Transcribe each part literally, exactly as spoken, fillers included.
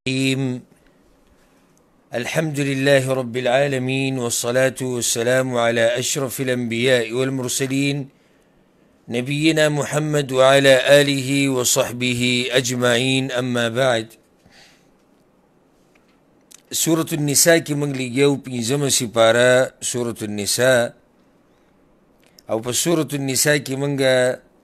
الرحيم. الحمد لله رب العالمين، والصلاة والسلام على أشرف الأنبياء والمرسلين نبينا محمد وعلى آله وصحبه أجمعين. أما بعد، سورة النساء کی منگ لگیو پینزم سپارہ سورة النساء، او پا سورة النساء کی منگا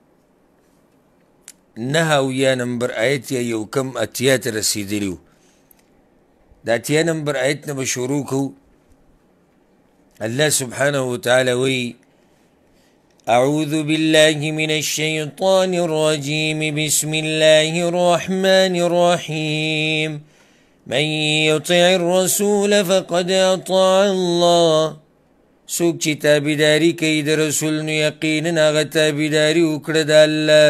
نها ویا نمبر آیت یا یو کم اتیات رسیدلیو. دا اتیا نمبر آیت نبا شروع کو. اللہ سبحانہ وتعالی وی اعوذ باللہ من الشیطان الرجیم بسم اللہ الرحمن الرحیم من یطع الرسول فقد اطاع اللہ. سوک چی تابداری کئی دا رسول نو یقینن آغا تابداری اکڑا دا اللہ.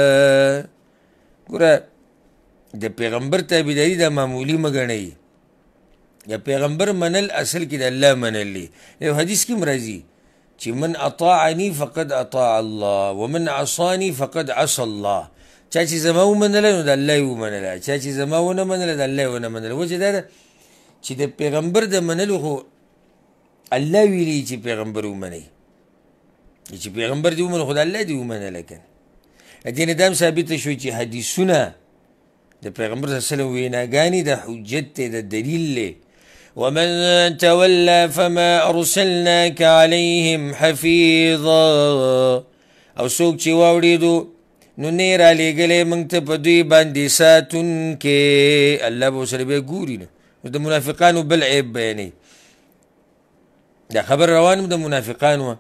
گورا دا پیغمبر تابداری دا معمولی مگنئی، یا پیغمبر منل اصل کی دا اللہ منل لی. لیو حدیث کی مرازی چی من اطاعنی فقد اطاع اللہ ومن عصانی فقد عصا اللہ. چاچی زماو منل نو دا اللہ و منل، چاچی زماو نمنل دا اللہ و نمنل. وجه دا دا چی دا پیغمبر دا منلو خو اللہ ویلی چی پیغمبر اومنی، چی پیغمبر دی اومن خود اللہ دی اومن لکن. دین دام ثابت شوی چی حدیثونا دا پیغمبر صلی اللہ علیہ وسلم ویناگانی دا حجت تے دا دلیل لے. ومن تولا فما ارسلناک علیہم حفیظا. او سوک چی واوڑی دو نو نیرا لے گلے منگتا پا دوی باندی ساتن کے. اللہ با سر بے گوری نو دا منافقانو بالعیب بیانی، دا خبر روانم دا منافقانو.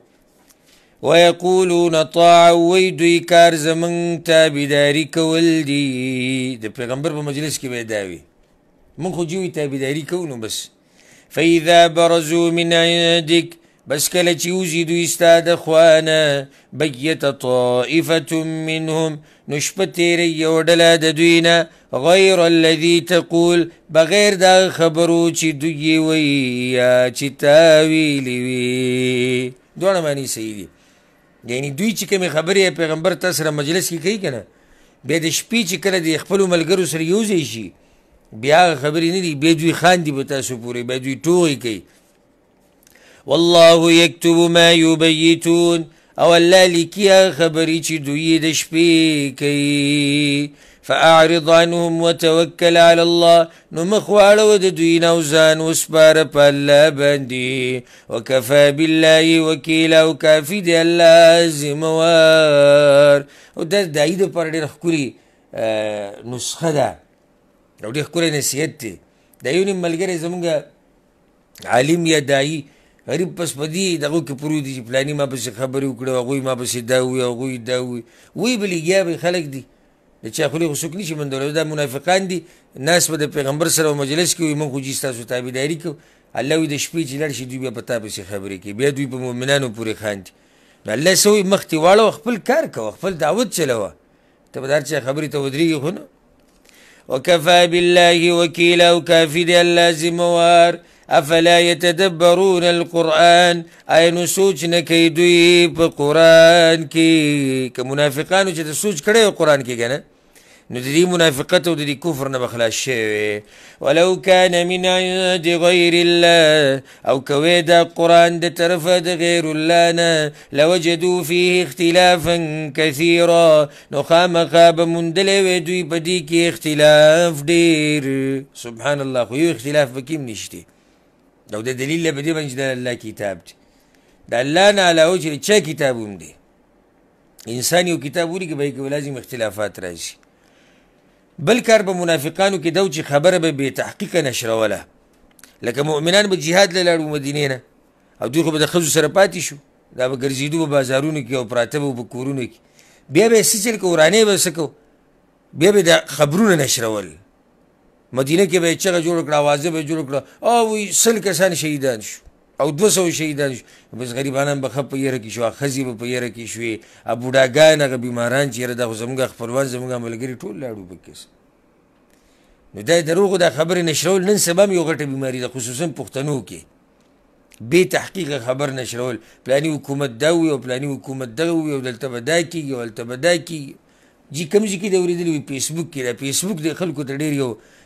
ویقولون طاعا ویدوی کار زمن تابداری کول دی. دا پیغمبر پا مجلس کی بیداوی من خو جوی تابداری کونو بس. فاذا برزو من عندک بس کل چیوزی دو استاد خوانا بیت طائفت منهم نشپت تیری وڈلا دوینا غیر الذی تقول بغیر دا خبرو چی دوی وی یا چی تاویلی وی. دوانا معنی صحیح دی، یعنی دوی چی کمی خبری پیغمبر تا سر مجلس کی کئی کنا بید شپی چی کل دی اخپلو ملگرو سر یوزی شی بیا خبری ندی بید دوی خان دی بتا سو پوری بید دوی توغی کئی. واللہ یکتب ما یبیتون او اللہ لکیا خبری چی دوی دشپی کئی. فاعرض عنهم وتوکل علی اللہ نمخوال ود دوی نوزان وسپار پا اللہ باندی. وکفا باللہ وکیلا وکافی دی اللہ زموار. او دا دائی دا پر دیر خکوری نسخه دا او دیر خکوری نصیحت دی. دایونی ملگر زمانگا عالم یا دائی غریب پس پدی دا غوی که پرو دی پلانی ما پس خبری اکڑا وغوی ما پس داوی وغوی داوی وی بلی گیا بی خلق دی. دا چا خلی خسوک نیشی من دولو دا منافقان دی. ناس با دا پیغمبر سر و مجلس کی وی من خوجیستا سو تابداری کو. اللہ وی دا شپی چی لرشی دوی بیا پتا پس خبری کی بیا دوی پا مومنانو پوری خان دی. اللہ سوی مختی والا وخپل کار کا وخپل دعوت چلوا تب دار چا خبری تا ودریگی خونا. وکفا باللہ وکیلا وکافی دی اللہ زموار. افلا يتدبرون القرآن این سوچ نکی دوی پا قرآن کی. که منافقانو چه تا سوچ کرده قرآن کی گنا نو دی منافقت و دی کفر نبخلاش شوه. ولو کان من عند غیر اللہ او کوی دا قرآن دا طرف دا غیر اللہ نا لوجدو فیه اختلافا کثیرا نو خام خواب مندلو دوی پا دی کی اختلاف دیر. سبحان اللہ خویو اختلاف بکیم نشتی. او دا دلیل لبدی بنج دا اللہ کتاب دی. دا اللہ نا علاوه چلی چا کتابون دی انسانی و کتابو دی که بایی که لازم اختلافات رازی. بلکار با منافقانو که دو چی خبر با بی تحقیق نشرولا لکه مؤمنان با جهاد للارو مدینه نا او دوی خو با دا خزو سرپاتی شو دا با گرزیدو با بازارونو کی او پراتب و بکورونو کی بیا با اسی چل که ورانه با سکو بیا با دا خبرون نشرول. مدینه که به چغه جوړ کړه آوازه به جوړ کړه او وی سل کسان شهیدان شو او دو سو شهیدان شو. بس غریبانان به خپ یره کی شو، خزی به یره کی شوې، ابو ډاګان هغه بیماران چې د زمونږ خپلوان زمونږ ملګری ټول لاړو بکس. نو دا دروغ دا خبر نشرول نن سبا یو غټه بیماری ده خصوصا پښتنو کې بے تحقیق خبر نشرول. پلانی حکومت دا وی او پلانی حکومت دا وی او دلته بدا کیږي او دلته بدا کیږي. جی کم جی کی دا اوریدلی وی فیسبوک کی دا فیسبوک د خلکو ته ډیر یو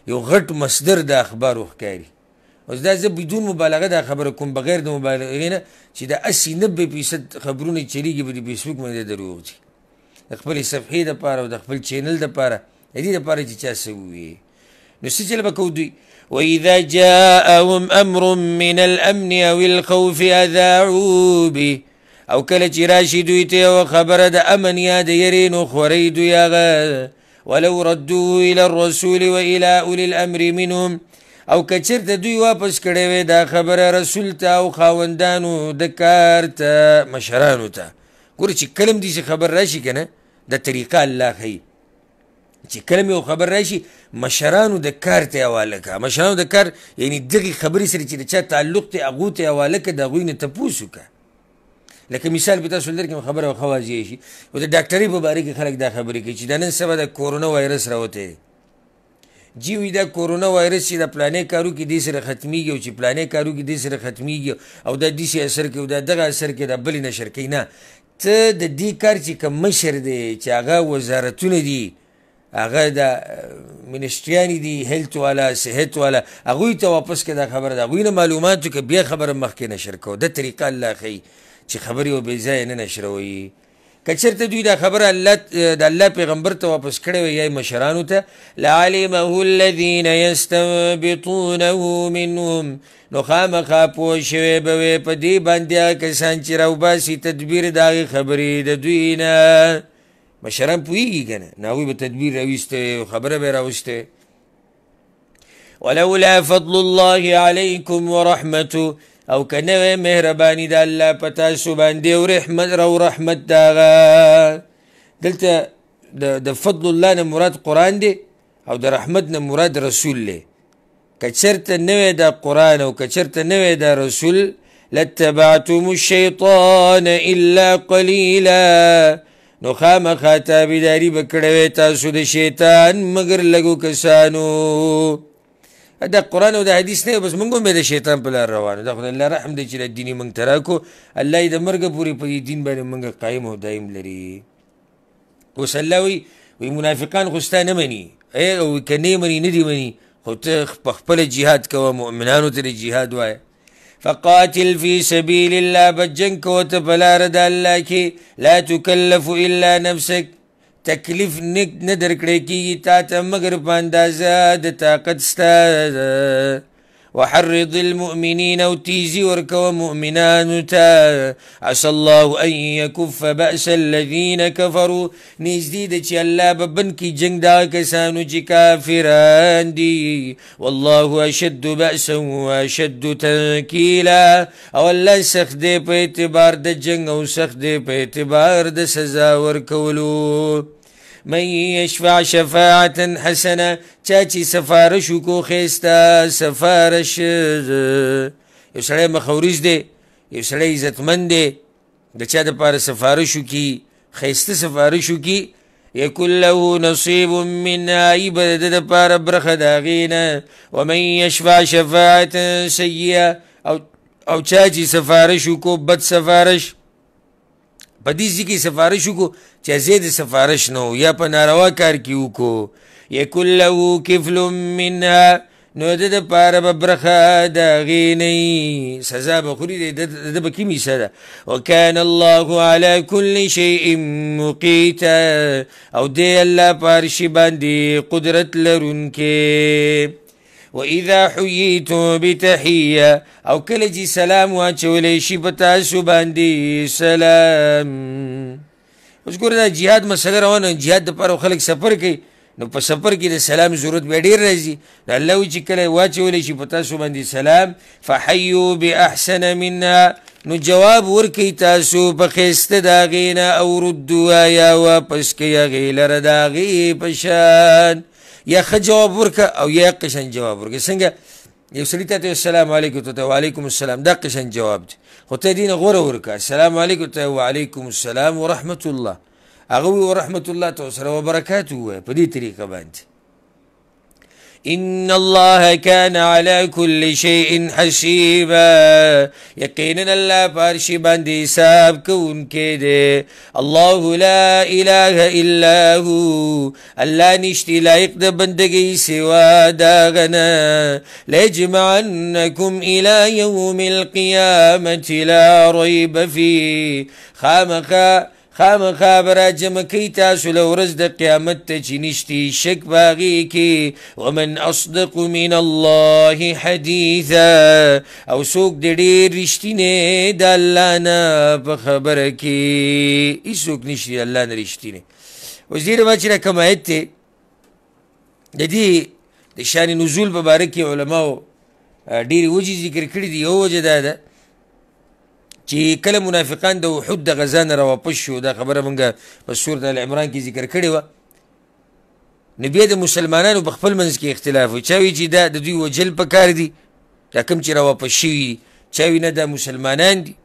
یو غټ مصدر د اخبارو ښکاري. اوس دا زه بدون مبالغه دا خبره کوم بغیر د مبالغې نه چې د اسی نبې فیصد خبرونه چلیږي په د فیسبوک باندې دروغ دي، د خپلې صفحې دپاره او د خپل چینل دپاره د دې دپاره چې چا څه ووایي. نو څه چل به کوو دوی وإذا جاءهم أمر من الأمن أو الخوف أذاعوا به، او کله چې راشي دوی ته یوه خبره د امن یا د یرې نو خورئ دوی هغه. ولو ردوه إلى الرسول وإلى أولي الأمر منهم، او که چېرته دوی واپس کړی وی دا خبره رسول ته او خاوندانو د کار ته مشرانو ته. ګوره چې کله هم داسې خبر راشي که نه د طریقه الله ښیي چې کله م یو خبر راشي مشرانو د کار ته یې حواله کړه. مشرانو د کار یعنې دغې خبرې سره چې د چا تعلق دی هغو ته یې حواله کړه، د هغوی نه تپوس وکړه. لکه مثال په تاسو درکړم خبره ښه واضح شي. او د ډاکټرۍ په باره کې خلک دا خبرې کوي چې دا نن سبا د کورونا وایرس راوتی دی. جی وي دا کورونا وایرس چې د پلانې کارو کې دې سره ختمیږي او چې پلانې کارو کې دې سره ختمیږي او دا داسې اثر کوي او دا دغه اثر کوي دا بلې نشر کوي. نه، ته د دې کار چې کوم مشر دی چې هغه وزارتونه دي، هغه د منسټریانې دي، هیلت والا صحت والا، هغوی ته واپس کړه دا خبره، د هغوی نه معلومات وکړه بیا خبره مخکې نشر کوو. د طریقه الله ښیي چې خبرې و بې ځایه نه نشروي. که چېرته دوی دا خبره الله د الله پیغمبر ته واپس کړی وی یا مشرانو ته لعلمه الذین یستنبطونه منهم، نو خامخا پوه شوی به وی په دې باندې هغه کسان چې راوباسي تدبیر د هغې خبرې د دوی نه. مشران پوهېږي که نه، نو هغوی به تدبیر راویستی، خبره به یې راوستی. ولولا فضل الله علیکم ورحمته، او که نه وی مهرباني د الله په تاسو باندې او رحمت او رحمت د هغه. دلته د فضل الله نه مراد قرآن دی او د رحمت نه مراد رسول دی. که چېرته نه وی دا قرآن او که چېرته نه وی دا رسول لاتبعتم الشیطان الا قلیلا، نو خامخا تابعداري به کړی وی تاسو د شیطان مګر لږو کسانو. دا قرآن او د حدیث نه بس موږ هم د شیطان په لار روانو. دا خدای الله رحم دی چې دا دین یې موږ ته راکړو، الله یې د مرګه پورې په دې دین باندې موږ قایم او دایم لري. اوس الله وایي وایي منافقان خو ستا نه مني، او که نه یې مني نه دې مني، خو ته په خپله جهاد کوه، مؤمنانو ته د جهاد وایه. فقاتل فی سبیل الله، بس جنګ کوه ته په لاره د الله کې. لا تکلف الا نفسک، تکلیف نه درکړی کېږي تا ته مګر په اندازه د طاقت ستا. وحرض المؤمنین، او تیزي ورکوه مؤمنانو ته. عسى الله ان یکف بأس الذین کفروا، نږدې ده چې الله به بند کړي جنګ دغه کسانو چې کافران دي. والله اشد بأسا واشد تنکیلا، او الله سخت دی په اعتبار د جنګ او سخت دی په اعتبار د سزا ورکولو. من یشفع شفاعة حسنه، چا چې سفارش وکړو ښایسته سفارش. یو سړی مخورز دی، یو سړی عزتمند دی، د چا دپاره سفارش وکړي، ښایسته سفارش وکړي. یکن له نصیب منها، ای به د ده دپاره برخه د هغې نه. ومن یشفع شفاعة سیئه، او چا چې سفارش وکړو بد سفارش، په دې ځای کې سفارش وکړو چې زه د سفارش نه یا په ناروا کار کې وکړو. یکن له کفل منها، نو د دپاره به برخه د هغې نه، سزا به خوري، د ده به کوم حصه ده. وکان الله علی کل شیء مقیتا، او دی الله په هر شي باندې قدرت لرونکی. وإذا حييتم بتحية، او کله چې سلام واچولی شي په تاسو باندې سلام. اوس ګوره دا جهاد مسله روانه، جهاد دپاره خلک سفر کوي، نو په سفر کې د سلام ضرورت بیا ډېر راځي. نو الله وایي چې کله واچولی شي په تاسو باندې سلام فحیو باحسن منها، نو جواب ورکوي تاسو په ښایسته د هغې نه، او ردوها یا واپس کوي هغې لره د هغې په شان. یا ښه جواب ورکه او یا قشن جواب ورکه. څنګه یو سړي ته ته السلام علیکم ته وعلیکم السلام، دا قشن جواب دی. خو ته دې نه غوره ورکه السلام علیکم ته وعلیکم السلام ورحمت الله، هغه وایي ورحمت الله ته سره وبرکاته ووایه په دې طریقه باندې. ان الله كان على كل شيء حسيبا یقینا الله پارشی باندې حساب کوونکی دی الله لا اله الا هو الله نشتی لایق د بندگی سوا دا غنا ليجمعنكم الى يوم القيامه لا ريب فيه خامخا خامخا برا جمع کی تاسو لورز د قیامت ته چې نشتی شک باغی کی ومن اصدق من الله حدیثا او څوک د ډېر رښتینی د الله نه په خبره کې هیڅوک نشتی الله نه رښتینی. اوس دې ما چې کوم آیت دی د دې د شان نزول په باره کې علماو ډېرې وجې ذکر کړي دي. یو وجه دا ده چې کله منافقان د احد د غزا نه راواپس شو دا خبره موږ په سورت العمران کې ذکر کړې وه نو بیا د مسلمانانو په خپل منځ کې اختلاف و چا وی چې دا د دوی وجل پکار دي دا کوم چې راواپس شوي دي چا وی نه دا مسلمانان دي.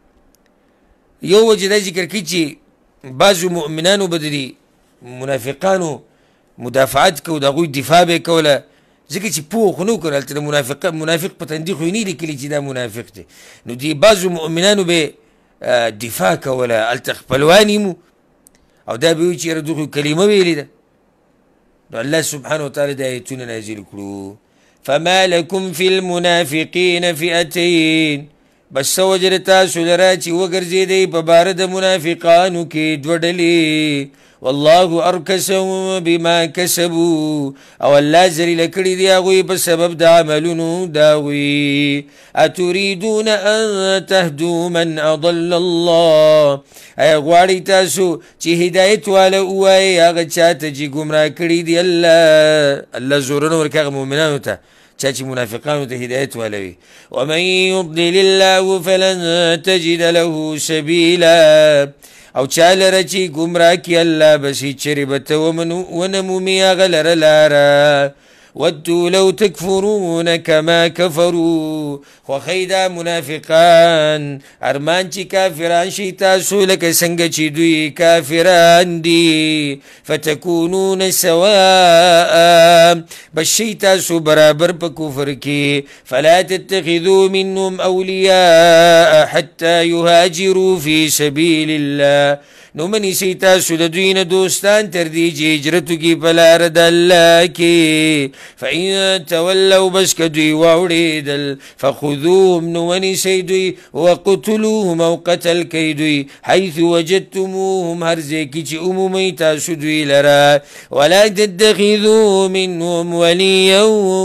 یو وجه دا ذکر کړي چې بعضو مؤمنانو به د منافقانو مدافعت کو د هغوی دفاع به یې کوله ځکه چې پوه خو نه وکړه هلته د منافق منافق په تندي خو یې نه لیکلي چې دا منافق دی نو دې بعضو مؤمنانو به دفاع کوله هلته خپلوان یې او دا به وي چې یاره دغو کلمه ویلې ده نو الله سبحانه وتعالی دا آیتونه نازل کړو فما لکم فی المنافقین فئتین بس څه وجه د تاسو لره چې وګرځېدئ په باره د منافقانو کې دوه ډلې والله ارکسهم بما کسبوا او الله ذلیله کړي دي هغوی په سبب د عملونو د هغوی اتریدون ان تهدوا من اضل الله ایا غواړئ تاسو چې هدایت والا ووایئ هغه چا ته چې ګمراه کړي دي الله الله زورونه ورکړي هغه مؤمنانو ته چا چې منافقانو ته هدایت والا وي ومن یضلل الله فلن تجد له سبیلا او چا لره چې ګمراه کړي الله بس هېڅ چېرې به ته ونه مومي هغه لره لاره ودوا لو تکفرون کما کفروا خوښوي دا منافقان ارمان چې کافران شي تاسو لکه څنګه چې دوی کافران دي فتکونون سواء بس شئ تاسو برابر په کفر کې فلا تتخذوا منهم اولیاء حتى يهاجروا في سبيل الله نو منیسئ تاسو د دوی نه دوستان تر دې چې هجرت وکړي په لاره د الله کې فإن تولوا بس که دوی واوړېدل فخذوهم نو ونیسئ دوی وقتلوهم او قتل کوئ دوی حیث وجدتموهم هر ځای کې چې عمومئ تاسو دوی لره ولا تتخذوا منهم ولیا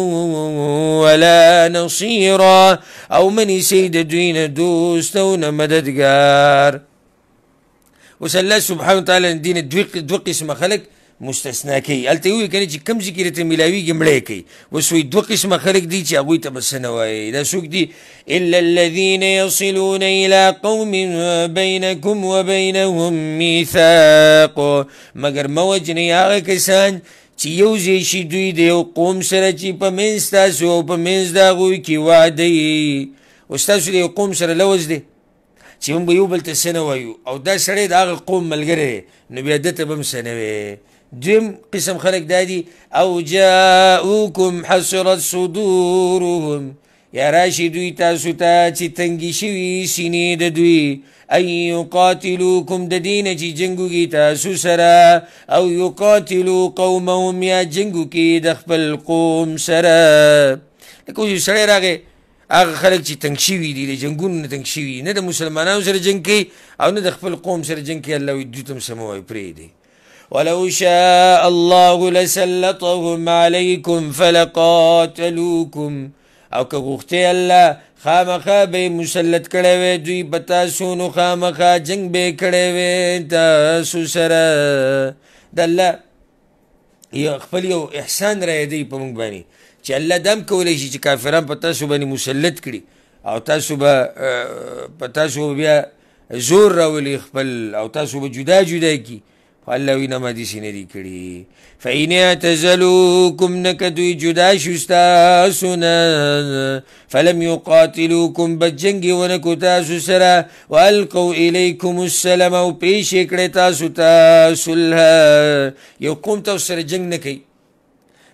ولا نصیرا او منیسئ د دوی نه دوست او نه مددګار. اوس الله سبحانه وتعالی دین دوه قسمه خلک مستثنا کوي هلته ووایي که نه چې کوم ځای کې درته میلاویږي مړی کوي اوس وایي دوه قسمه خلک دي چې هغوی ته به څه نه وایي دا څوک دي الا الذین یصلون الى قوم بینکم وبینهم میثاق مګر مه وجنئ هغه کسان چې یو ځای شي دوی د یو قوم سره چې په منځ تاسو او په منځ د هغوی کې وعده یي اوس تاسو د یو قوم سره لوز دی چې موږ به یو بل ته څه نه وایو او دا سړی د هغه قوم ملګری دی نو بیا ده ته به هم څه نه وایې. دویم قسم خلک دا دي او جاؤکم حسرت صدورهم یا راشي دوی تاسو ته چې تنګي شوي سینې د دوی ان یقاتلوکم د دې نه چې جنګ وکړي تاسو سره او یقاتلو قومهم یا جنګ وکړي د خپل قوم سره لکه اوس یو سړی راغی هغه خلک چې تنګ شوي دي د جنګونو نه تنګ شوي نه د مسلمانانو سره جنګ کوي او نه د خپل قوم سره جنګ کوي الله وایي دوی ته هم څه مه وایي پرېږدئ ولو شاء الله لسلطهم عليكم فلقاتلوكم او که غوښتی الله خامخا به یې مسلط کړی وی دوی په تاسو نو خامخا جنګ به یې کړی وی تاسو سره د الله خپل یو احسان رایدی په موږ باندې چې الله دم کولی شي چې کافران په تاسو باندې مسلط کړي او تاسو به په تاسو بیا زور راولي خپل او تاسو به جدا جدا کړي الله وی نه ما داسې نه دي کړي فإن اعتزلوکم نه که دوی جدا شو ستاسو نه فلم یقاتلوکم بد جنګ یې ونه کړو تاسو سره والقوا الیکم السلام او پیش یې کړی تاسو ته صلح یو قوم تاسو سره جنګ نه کوي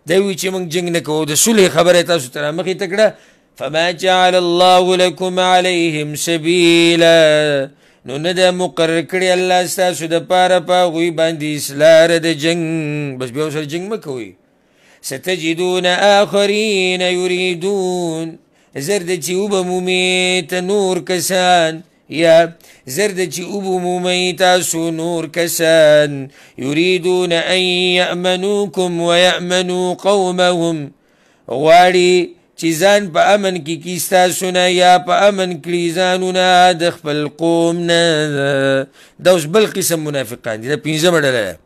دی وایي چې موږ جنګ نه کوو د صلح خبره یې تاسو ته رامخې ته کړه فما جعل الله لكم عليهم سبیلا نو نه ده مقرر کړی الله ستاسو دپاره په هغوی باندې لاره د جنګ بس بیا ورسره جنګ مه کوئ ستجدون آخرین یریدون زر ده چې وبمومې ته نور کسان یا زر ده چې وبمومئ تاسو نور کسان یریدون ان یأمنوکم ویأمنوا قومهم غواړي چې ځان په امن کې کي ستاسو نه یا په امن کړي ځانونه د خپل قوم نه دا اوس بل قسم منافقان دي دا پنځمه ډله ده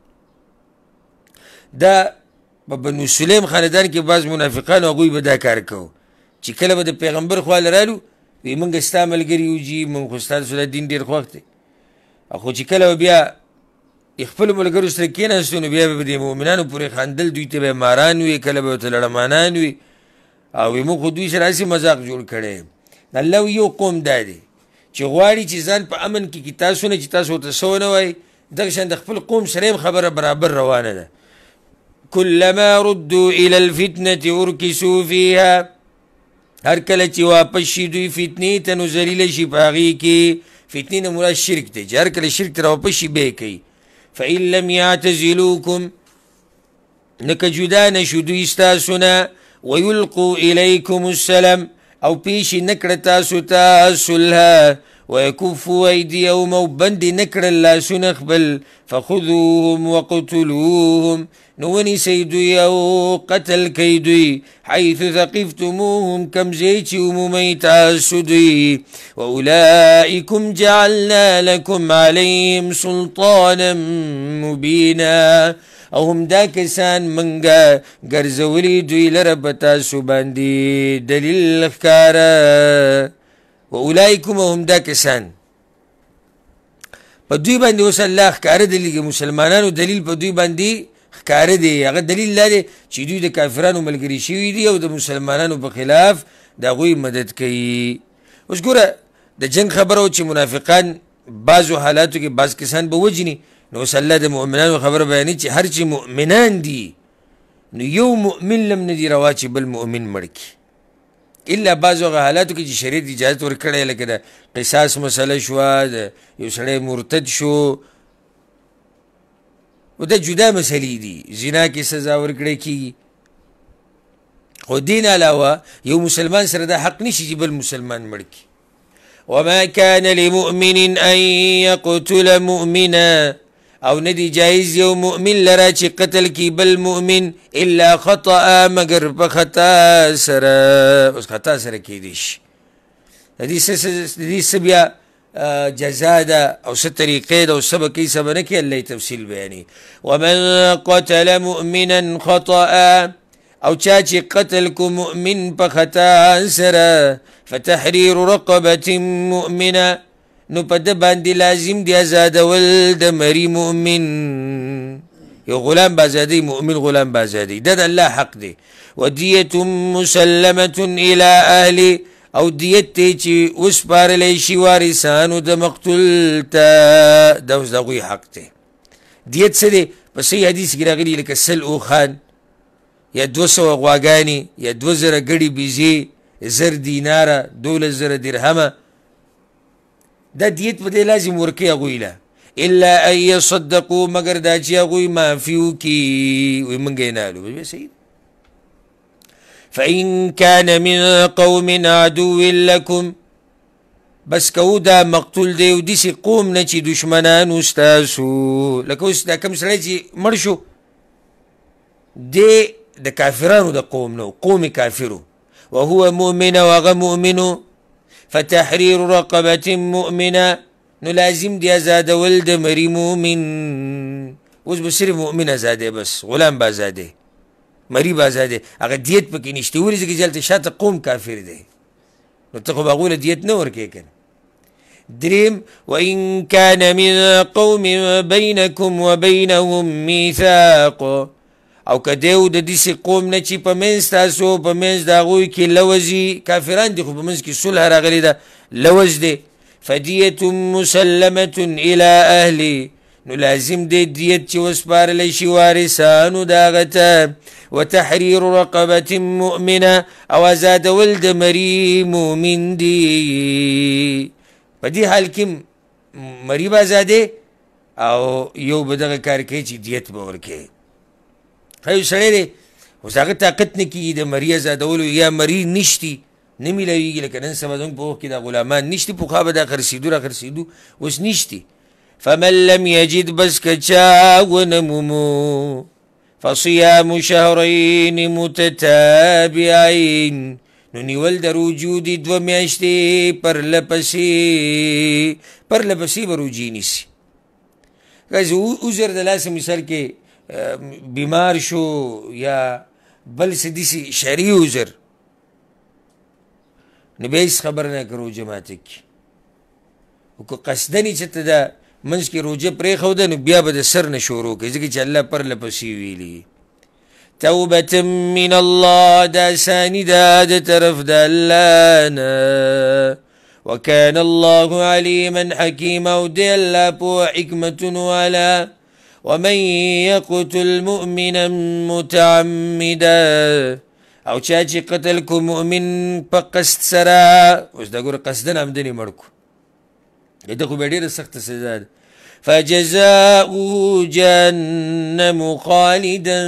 دا په بنو سلیم خاندان کې بعض منافقان هغوی به دا کار کوو چې کله به د پیغمبر خواله رالو وی موږ ستا ملګري یو جي موږ خو ستاسو دا دین ډېر خوښ دی خو چې کله به بیا خپلو ملګرو سره کېناستو نو بیا به د مؤمنانو پورې خندل دوی ته به ماران وي کله به ورته لړمانان وي او وی موږ خو دوی سره هسې مذاق جوړ کړی الله یو قوم دا دی چې غواړي چې ځان په امن کې کي تاسو نه چې تاسو ورته څه ونه وایي دغه شان د خپل قوم سره هم خبره برابر روانه ده كلما ردوا الى الفتنه اركسوا فيها هر کله چې واپس شي دوی فتنې ته نو ذلیله شي په هغې کې فتنې نه مراد شرک دی چې هر کله شرک ته راواپس شي بیا یې کوي فإن لم يعتزلوکم نو که جدا نه شو دوی ستاسو نه ویلقوا الیکم السلام او پیش نکړه تاسو ته صلح ویکفوا ایدیهم او بندې نه کړل لاسونه خپل فخذوهم وقتلوهم نو ونیسئ دوی او قتل کوئ دوی حیث ثقفتموهم کوم ځای چې عمومئ تاسو دوی واولئکم جعلنا لکم علیهم سلطانا مبینا او هم دا کسان منګه ګرځولي دوی لره په تاسو باندې دلیل ښکاره واولئکم هم دا کسان په دوی باندې اوس الله ښکاره دلیږي مسلمانانو دلیل په دوی باندې ښکاره دی هغه دلیل دا دی چې دوی د کافرانو ملګري شوي دي او د مسلمانانو په خلاف د هغوی مدد کوي اوس ګوره د جنګ خبره و چې منافقان بعضو حالاتو کې بعض کسان به وجني نو اوس الله د مؤمنانو خبره بیانوي چې هر چې مؤمنان دي نو یو مؤمن لم نه دي روا چې بل مؤمن مړ کړي الا بعضو هغه حالاتو کې چې شریعت اجازت ورکړی لکه د قصاص مسله شوه د یو سړی مرتد شو و دا جدا مسئلې دي زنا کې سزا ورکړی کېږي خو دین علاوه یو مسلمان سره دا حق نشي چې بل مسلمان مړ کړي وما كان لمؤمن ان يقتل مؤمنا او ندی جایز یو مؤمن لرا چې قتل کی بل مؤمن الا خطأ مگر په خطا سره اوس خطا سره کېدی شي د دې څه بیا جزا ده او څه طریقې ده او څه به کوي څه به نه کوي الله یې تفصیل بیانوي ومن قتل مؤمنا خطأ او چا چې قتل کو مؤمن په خطا سره فتحریر رقبة مؤمنه نو په ده باندې لازم دی ازادول د مري مؤمن یو غلام به ازادوي مؤمن غلام به ازادوي دا د الله حق دی ودیة مسلمة الى اهلي او دیت دی چې وسپارلی شي وارثانو د مقتول ته دا اوس د هغوی حق دی دیت څه دی په صحیح حدیث کې راغلي لکه سل اوښان یا دوه سوه غواګانې یا دوه زره ګړي بیزې زر دیناره دولس زره درهمه دا دیت په دې لازم ورکوي هغوی له الا ان یصدقو مگر دا چې هغوی معافي وکړي وایي موږ یې نالو بیا صحیح فإن كان من قوم عدو لكم بس کو دا مقتول دی او داسې قوم نه چې دشمنانو ستاسو لکه اوس دا کوم سړی چې مړ شو دی د کافرانو د قوم نه قوم کافرو وهو مؤمن وهغه مؤمنو فتحریر رقبة مؤمنه نو لازم دی ازادول د مري مؤمن اوس به صرف مؤمن ازادی بس غلام به ازادی مری به ازادی هغه دیت پکې نشته ولې ځکه چې هلته شاته قوم کافر دی نو ته خو به هغوی له دیت نه ورکوې که نه دریم وإن كان من قوم بينكم وبينهم ميثاق او که دیو د داسې قوم نه چې په منځ تاسو په منځ د هغوی کې لوز وي کافران دي خو په منځ کې صلح راغلی ده لوز دی فدیة مسلمة الى اهلي نو لازم دی دیت چې وسپارلی شي وارثانو د هغه ته وتحریر رقبة مؤمنه او ازادول د مري مؤمن دی. په دې حال کې مري به ازادې او یو به دغه کار کوي چې دیت به ورکوي. ښه یو سړی دی اوس هغه طاقت نه کېږي د مري ازادولو یا مري نشتي نه میلاویږي لکه نن سبا زموږ په وخت کې دا غلامان نشتي پخوا به دا خرڅېدو را خرڅېدو اوس نشتي. فمن لم یجد بس که چا ونه مومو فصیام شهرین متتابعین نو نیول د روجو دي دوه میاشتې پرله پسې پرله پسې به روجې نیسي. که عذر د لاسه مثال کې بیمار شو یا بل څه داسې شرعي عذر نو بیا هېڅ خبر نه که روژه ماته کړي. خو که قصدن یې چېرته دا منځ کې روژه پرېښوده نو بیا به د سر نه شروع کوي ځکه چې الله پرله پسې ویلي. توبة من الله دا ثاني دا د طرف د الله نه وكان الله عليما حكيما او دی الله په حکمتونو والا. ومن يقتل مؤمنا متعمدا او چا چې قتل کو مؤمن په قصد سره اوس دا ګوره قصدن همدنې مړ کو ده خو بیا ډېره سخته سزا ده. فجزاؤه جهنم خالدا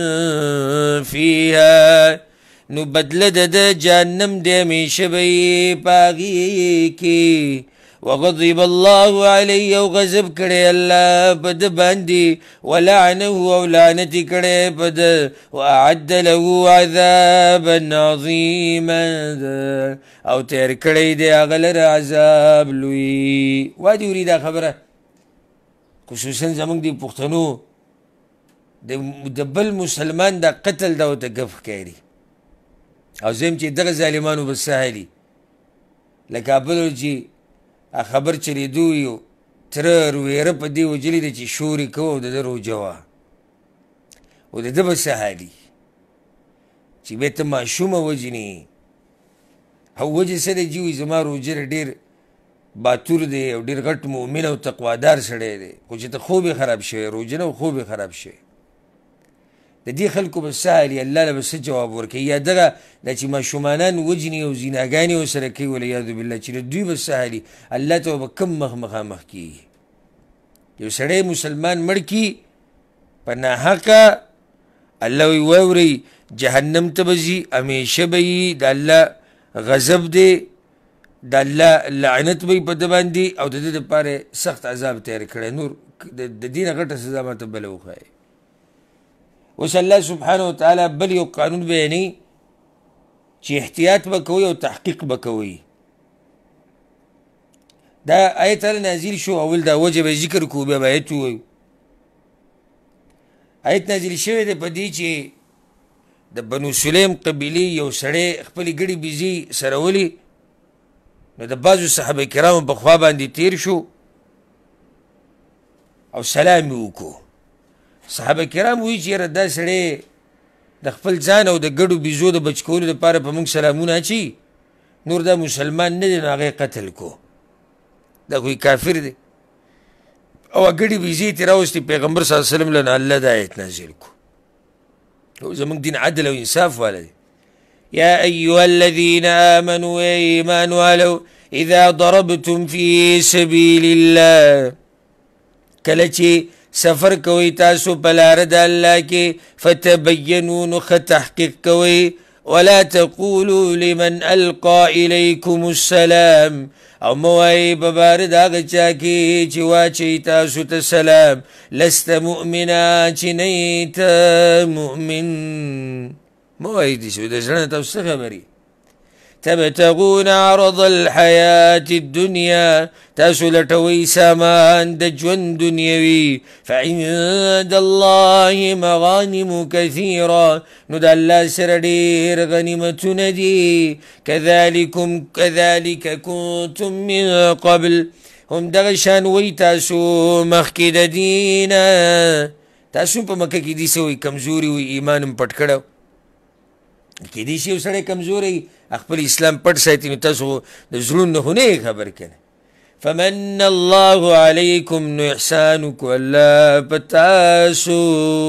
فيها نو بدله د ده جهنم دی همیشه به یې په هغې کې. وغضب الله علیه او غضب کړی الله په ده باندې ولعنه او لعنت یې کړی په ده واعد له عذابا عظیما او تیر کړی دی هغه لره عذاب لوی. وا دې وري دا خبره خصوصا زموږ د پښتنو د بل مسلمان دا قتل دا ورته ګف ښکاري او زم چې دغه ظالمانو به سهلي لکه بل چې خبر چلیدو یو تره رویره په دې وجلې ده چې شور یې کوه او د ده روژه وه او د ده به څه حالي چې بیا ته ماشومه وجنې او وجه څه دی جي وایي زما روژه ډېر باتور دی او ډېر غټ مؤمن او تقوادار سړی دی خو چې ته خوب یې خراب شوی روژه نه خوب یې خراب شوی د دې خلکو به څه حالي الله له به څه جواب ورکوي یا دغه دا چې ماشومانان وجني او زیناګانې ورسره کوي والعیاذ بالله چې د دوی به څه حالي الله ته به کم مخ مخامخ کېږي. یو سړی مسلمان مړ کي په ناحقه الله وایي واورئ جهنم ته به ځي همیشه به یي د الله غضب دی د الله لعنت به یي په ده باندې او د ده دپاره سخت عذاب تیار کړی. نور د دې نه غټه سزا ماته بله وښایي. اوس الله سبحانه وتعالی بل یو قانون بیانوي چې احتیاط به کوئ او تحقیق به کوئ. دا آیت هله نازل شو اول دا وجه به ذکر کوو بیا به آیت ووایو. آیت نازل شوی دی په دې چې د بنو سلیم قبیلې یو سړی خپلې ګډې بیزې سرولې نو د بعضو صحابه کرامو په خوا باندې تیر شو او سلام یې وکړو. صحابه کرام وایي چې یاره دا سړی د خپل ځان او د ګډو بیزو د بچ کولو دپاره په موږ سلامونه اچوي نور دا مسلمان نه دی نو هغه یې قتل کو دا خو کافر دی او ګډې بیزې یې ترې راوستې پیغمبر صلی الله علیه وسلم له الله دا آیت نازل کو. او زموږ دین عدل او انصاف والا دی. یا ایها الذین آمنوا ای ایمان والو اذا ضربتم فی سبیل الله کله چې سفر کوئ تاسو په لاره د الله کې فتبینوا نو ښه تحقیق کوئ ولا تقولوا لمن القى الیکم السلام او مه وایئ په باره د هغه چا کې چې واچوي تاسو ته سلام لست مؤمنا چې نه یې ته مؤمن مه وایئ داسې د زړه نه تاسو څه خبرې تبتغون عرض الحياة الدنيا تاسو لټوئ سامان د ژوند دنیوي فعند الله مغانم كثيرة نو د الله سره ډېر غنیمتونه دي. كذلكم كذلك كنتم من قبل هم دغه شان وی تاسو مخکې د دین تاسو په مکه کې داسې وایي کمزوري وي ایمان هم پټ کړی کېدای شي یو سړی کمزوری خپل اسلام پټ ساتي نو تاسو د زړونو نه خو نه یې خبر که نه فمن الله علیکم نو احسانو کو اللہ پتاسو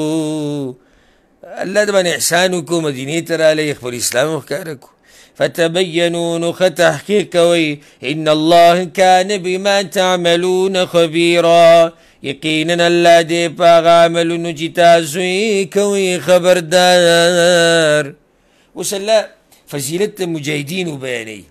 اللہ دبان احسانو کو مدینی ترالی اخبر اسلام اخکارکو فتبینوا نو تحقیق کوئی ان اللہ کان بما تعملون خبیرا یقینا اللہ دے پاغ عملونو چی تاسوی کوئی خبردار. وس اللہ فضیلت مجاہدینو بیانی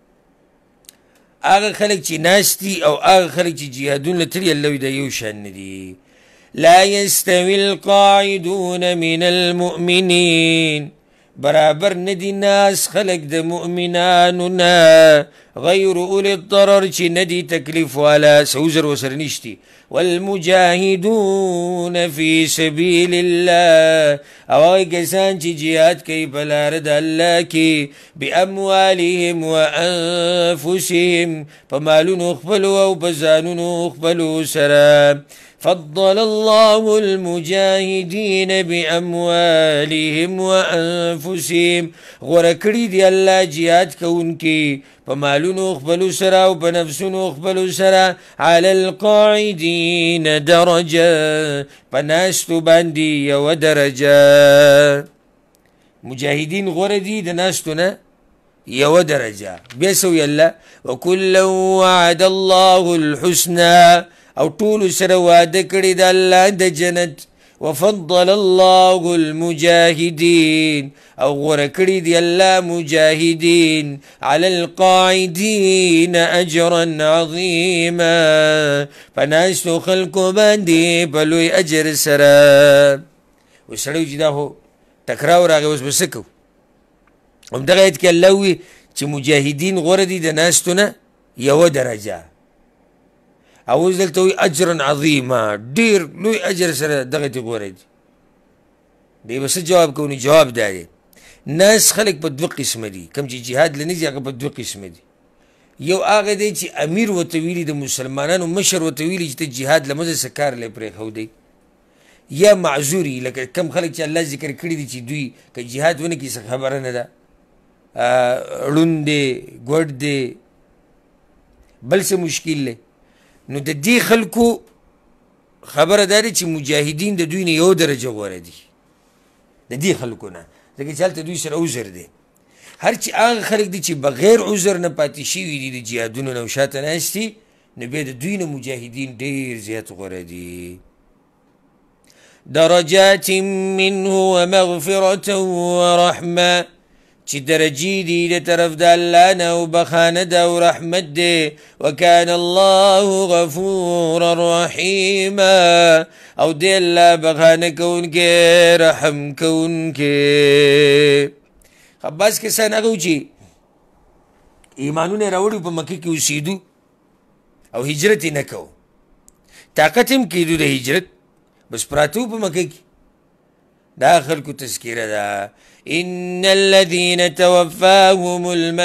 آغا خلق چی ناستی او آغا خلق چی جهادون لتری اللہ دا یو شان ندی. لا يستوي القاعدون من المؤمنین برابر ندی ناس خلق دا مؤمناننا غیر اولی الضرر چی ندی تکلیف والا سوزر وسرنشتی والمجاہدون فی سبیل اللہ اوائی کسان چی جہاد کئی پلارد اللہ کی بی اموالهم و انفسهم پمالون اخبلو او پزانون اخبلو سرام فضل الله المجاهدين بأموالهم وأنفسهم غرکڑی دی اللہ جہاد کونکی پمالون اخبلو سرا و پنفسون اخبلو سرا على القاعدين درجة پناستو باندی یو درجة مجاهدین غردی دناستو نا یو درجة بیسوی اللہ وكلا وعد الله الحسنى او طول سر وعده کړی د الله د جنت وفضل الله المجاهدين او غوره کړی دی الله مجاهدین على القاعدين اجرا عظیما پناستو خلقو باندې بلوی اجر سره. وسړی چې دا هو تکراو راغی اوس به څه کوو؟ همدغه ایت کې الله وي چې مجاهدین غوره دي د ناستو نه یوه درجه او دلته وي اجرا عظیما ډېر لوی اجر سره دغه تې غوره دي. دی به څه جواب کوو؟ نو جواب دا دی ناس خلق په دوه قسمه دي کوم چې جهاد له نه ځي هغه په دوه قسمه دي. یو هغه دی چې امیر ورته ویلي د مسلمانانو مشر ورته ویلي چې ته جهاد له مزه څه کار لی پرېښودی یا معذوري لکه کم خلک چې الله ذکر کړي دي چې دوی که جهاد ونه کړي څه خبره نه ده ړوند دی ګوډ دی بل څه مشکل دی. نو د دې خلکو خبره دا دی چې مجاهدین د دوی نه یو درجه غوره دي د دې خلکو نه ځکه چې هلته دوی سره عذر دی. هر چې هغه خلک دي چې بغیر عذر نه پاتې شوي دي د جهادونو نه او شاته ناست دي نو بیا د دوی نه مجاهدین ډېر زیات غوره دي. درجات منه ومغفرة ورحمة چې درجې دي د طرف د الله نه او بخانه ده او رحمت دی. وکان الله غفورا رحیما او دی الله بخانه کوونکی رحم کوونکی. بعض کسان هغه و چې ایمانونه یې راوړي په مکه کې اوسېدو او هجرت یې نه کوو طاقت هم کېدو د هجرت بس پراته په مکه کې. دا خلکو تذکیره ده ان الذين توفاهم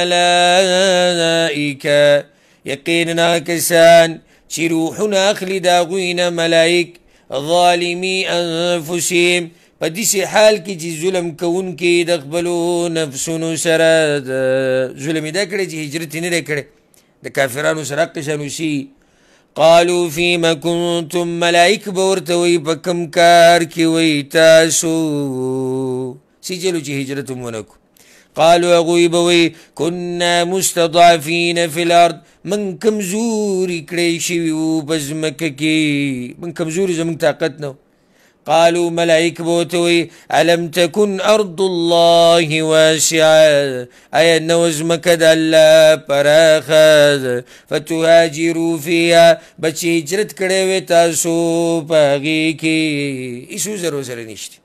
الملائکه یقینا کسان چې روحونه اخلي د هغوی نه ملائک ظالمي انفسهم په داسې حال کې چې ظلم کوونکي د خپلو نفسونو سره ظلم یې دا کړی چې هجرت یې نه دی کړی د کافرانو سره حق شان اوسي. قالوا فيما كنتم ملائک به ورته وایي په کوم کار کې وایي تاسو سجلو چې هجرت هم ونه کړو. قالوا هغوی به وایي كنا مستضعفین فی الارض من کمزوري کړی شوي وو په ځمکه کې من کمزوري زموږ طاقت نه. قالوا ملائک به ورته وایي الم تکن ارض الله واسعه ایا نه وه ځمکه د الله پراخه فتهاجروا فیها به چې هجرت کړی وی تاسو په هغې کې هېڅ عذر ورسره نشته.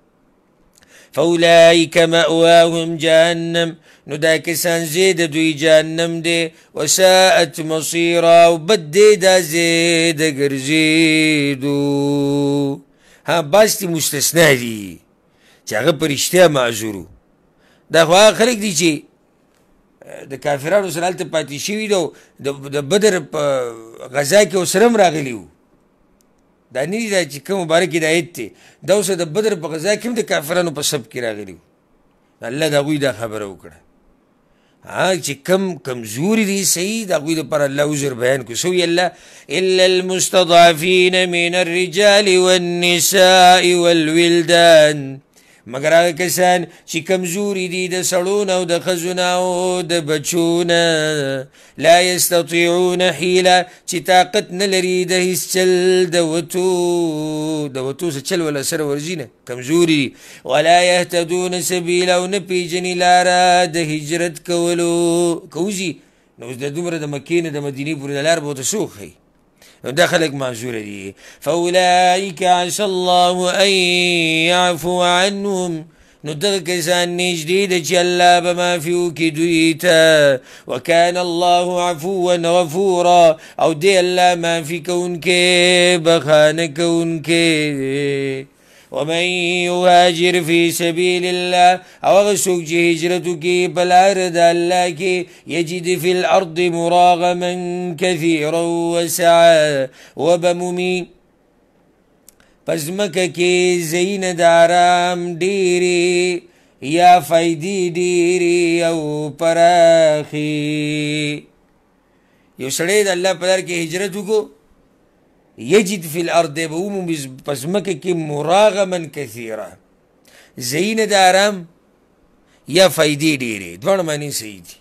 فاولئک مأواهم جهنم نو دا کسان ځای د دوی جهنم دی. وساءت مصیرا او بد دی دا ځای د ګرځېدو. ها بعض دې مستثنا دي چې هغه په رښتیا معذورو. دا خو هغه خلک دي چې د کافرانو سره هلته پاتې شوي دي د بدر په غذا کې ورسره هم راغلي وو. دا نه دي دا چې کوم مبارک هدایت دی دا اوس د بدر په غذا کې هم د کافرانو په صف کې راغلي وو. الله د هغوی دا خبره وکړه. چې کم کمزوري دي صحیح د هغوی دپاره الله عذر بیان کړو. څه وي الله؟ الا المستضعفین من الرجال والنساء والولدان، مګر هغه کسان چې کمزوري دي د سړو نه او د ښځو نه او د بچو نه، لا یستطیعون حیله چې طاقت نه لري د هېڅ چل د وتو د وتو څه چل ولا سره ورځي نه، کمزوري دي. ولا یهتدون سبیلا، او نه پېژني لاره د هجرت کولو. که وځي نو اوس د دومره د مکې نه د مدینې پورې د لار به ورته څوک ښیي؟ نو دا خلک معذوره دي. فاولئک عسى الله ان یعفو عنهم، نو دغه کسان نږدې ده چې الله به معافي وکړي دوی ته. وکان الله عفوا غفورا، او دی الله معافي کوونکی بخانه کوونکی. ومن يهاجر في سبيل الله، او هغه څوک چې هجرت وکړي په لاره د الله کې، یجد في الارض مراغما كثيرا وسعا، وبه مومي په ځمکه کې ځایونه د ارام ډېرې یا فایدې ډېرې او پراخې. یو سړی د الله په لار کې هجرت وکړو، یجد فی الارض، به ومومي په ځمکه کې مراغما کثیره، ځایونه د ارام یا فایدې ډېرې، دواړه معنی صحیح دي.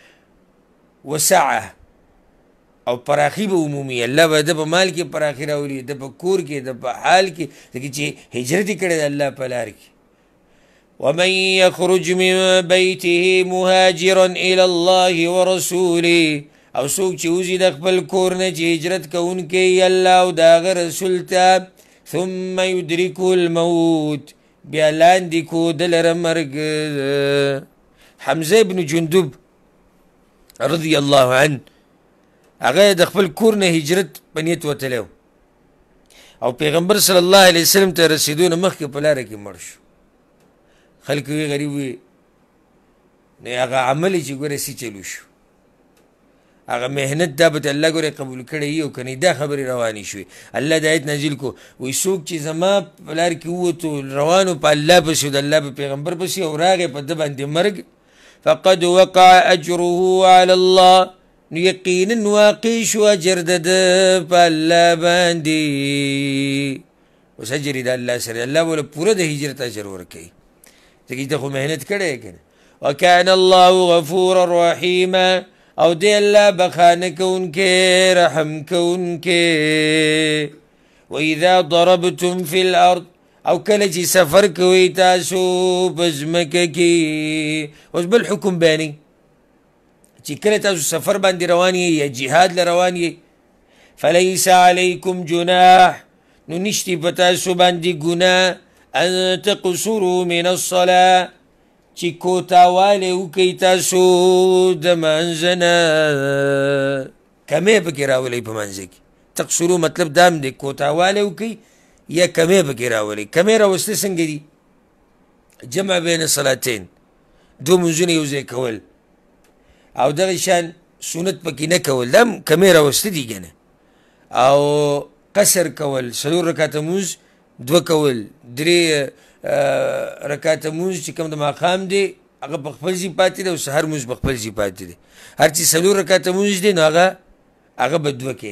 وسعه، او پراخي به ومومي، الله به د په مال کې پراخي راولي، د په کور کې، د په حال کې، ځکه چې هجرت یې کړی د الله په لار کې. ومن یخرج من بیته مهاجرا الی الله ورسوله، او څوک چې وځي د خپل کور نه چې هجرت کوونکی الله او د هغه رسول ته، ثم یدرکه الموت، بیا لاندې کو د لره مرګ. حمزه بن جندب رضی الله عنه هغه د خپل کور نه هجرت په نیت وتلی، او پیغمبر صلی الله علیه وسلم ته رسېدو نه مخکې په لاره کې مړ شو. خلک وی غریب وي، نو هغه عمل یې چې ګوره سی چلو شو، هغه محنت دا به الله ګوره قبول کړی وي او که نه دا خبرې روانې شوې. الله د آیت نازل کو، وایي څوک چې زما په لار کې ووتو روانو په الله پسې او د الله په پیغمبر پسې او راغی په ده باندې مرګ، فقد وقع اجره علی الله، نو یقینا واقع شو اجر د ده په الله باندې. اوس اجر یې د الله سره، الله به له پوره د هجرت اجر ورکوي، ځکه چې ته خو محنت کړی یې که نه. وکان الله غفورا رحیما، او دی الله بخانه کوونکی رحم کوونکی. واذا ضربتم فی الارض، او کله چې سفر کوئ تاسو په ځمکه کې. اوس بل حکم بیانوي چې کله تاسو سفر باندې روان یې یا جهاد له روان یې، فلیس علیکم جناح، نو نشتی په تاسو باندې ګناه، ان تقصروا من الصلاة، چې کوتاوالی وکئ تاسو د منځه نه، کمی پکې راولئ په منځه کې. تقصرو مطلب دام دی کوتاوالی وکئ یا کمی پکې راولئ. کمی راوسته څنګه دي؟ جمع بین صلاتین، دو منځونه یو ځای کول، او دغه شان سنت پکې نه کول، دا کمی راوسته دي که نه. او قصر کول، څلور رکعته مونځ دوه کول، درې رکعته مونځ چې کوم د ماښام دی هغه په خپل ځای پاتې دی، او سحر مونځ په خپل ځای پاتې دی. هر چې څلور رکعته مونځ دی نو هغه هغه به دوه کوې.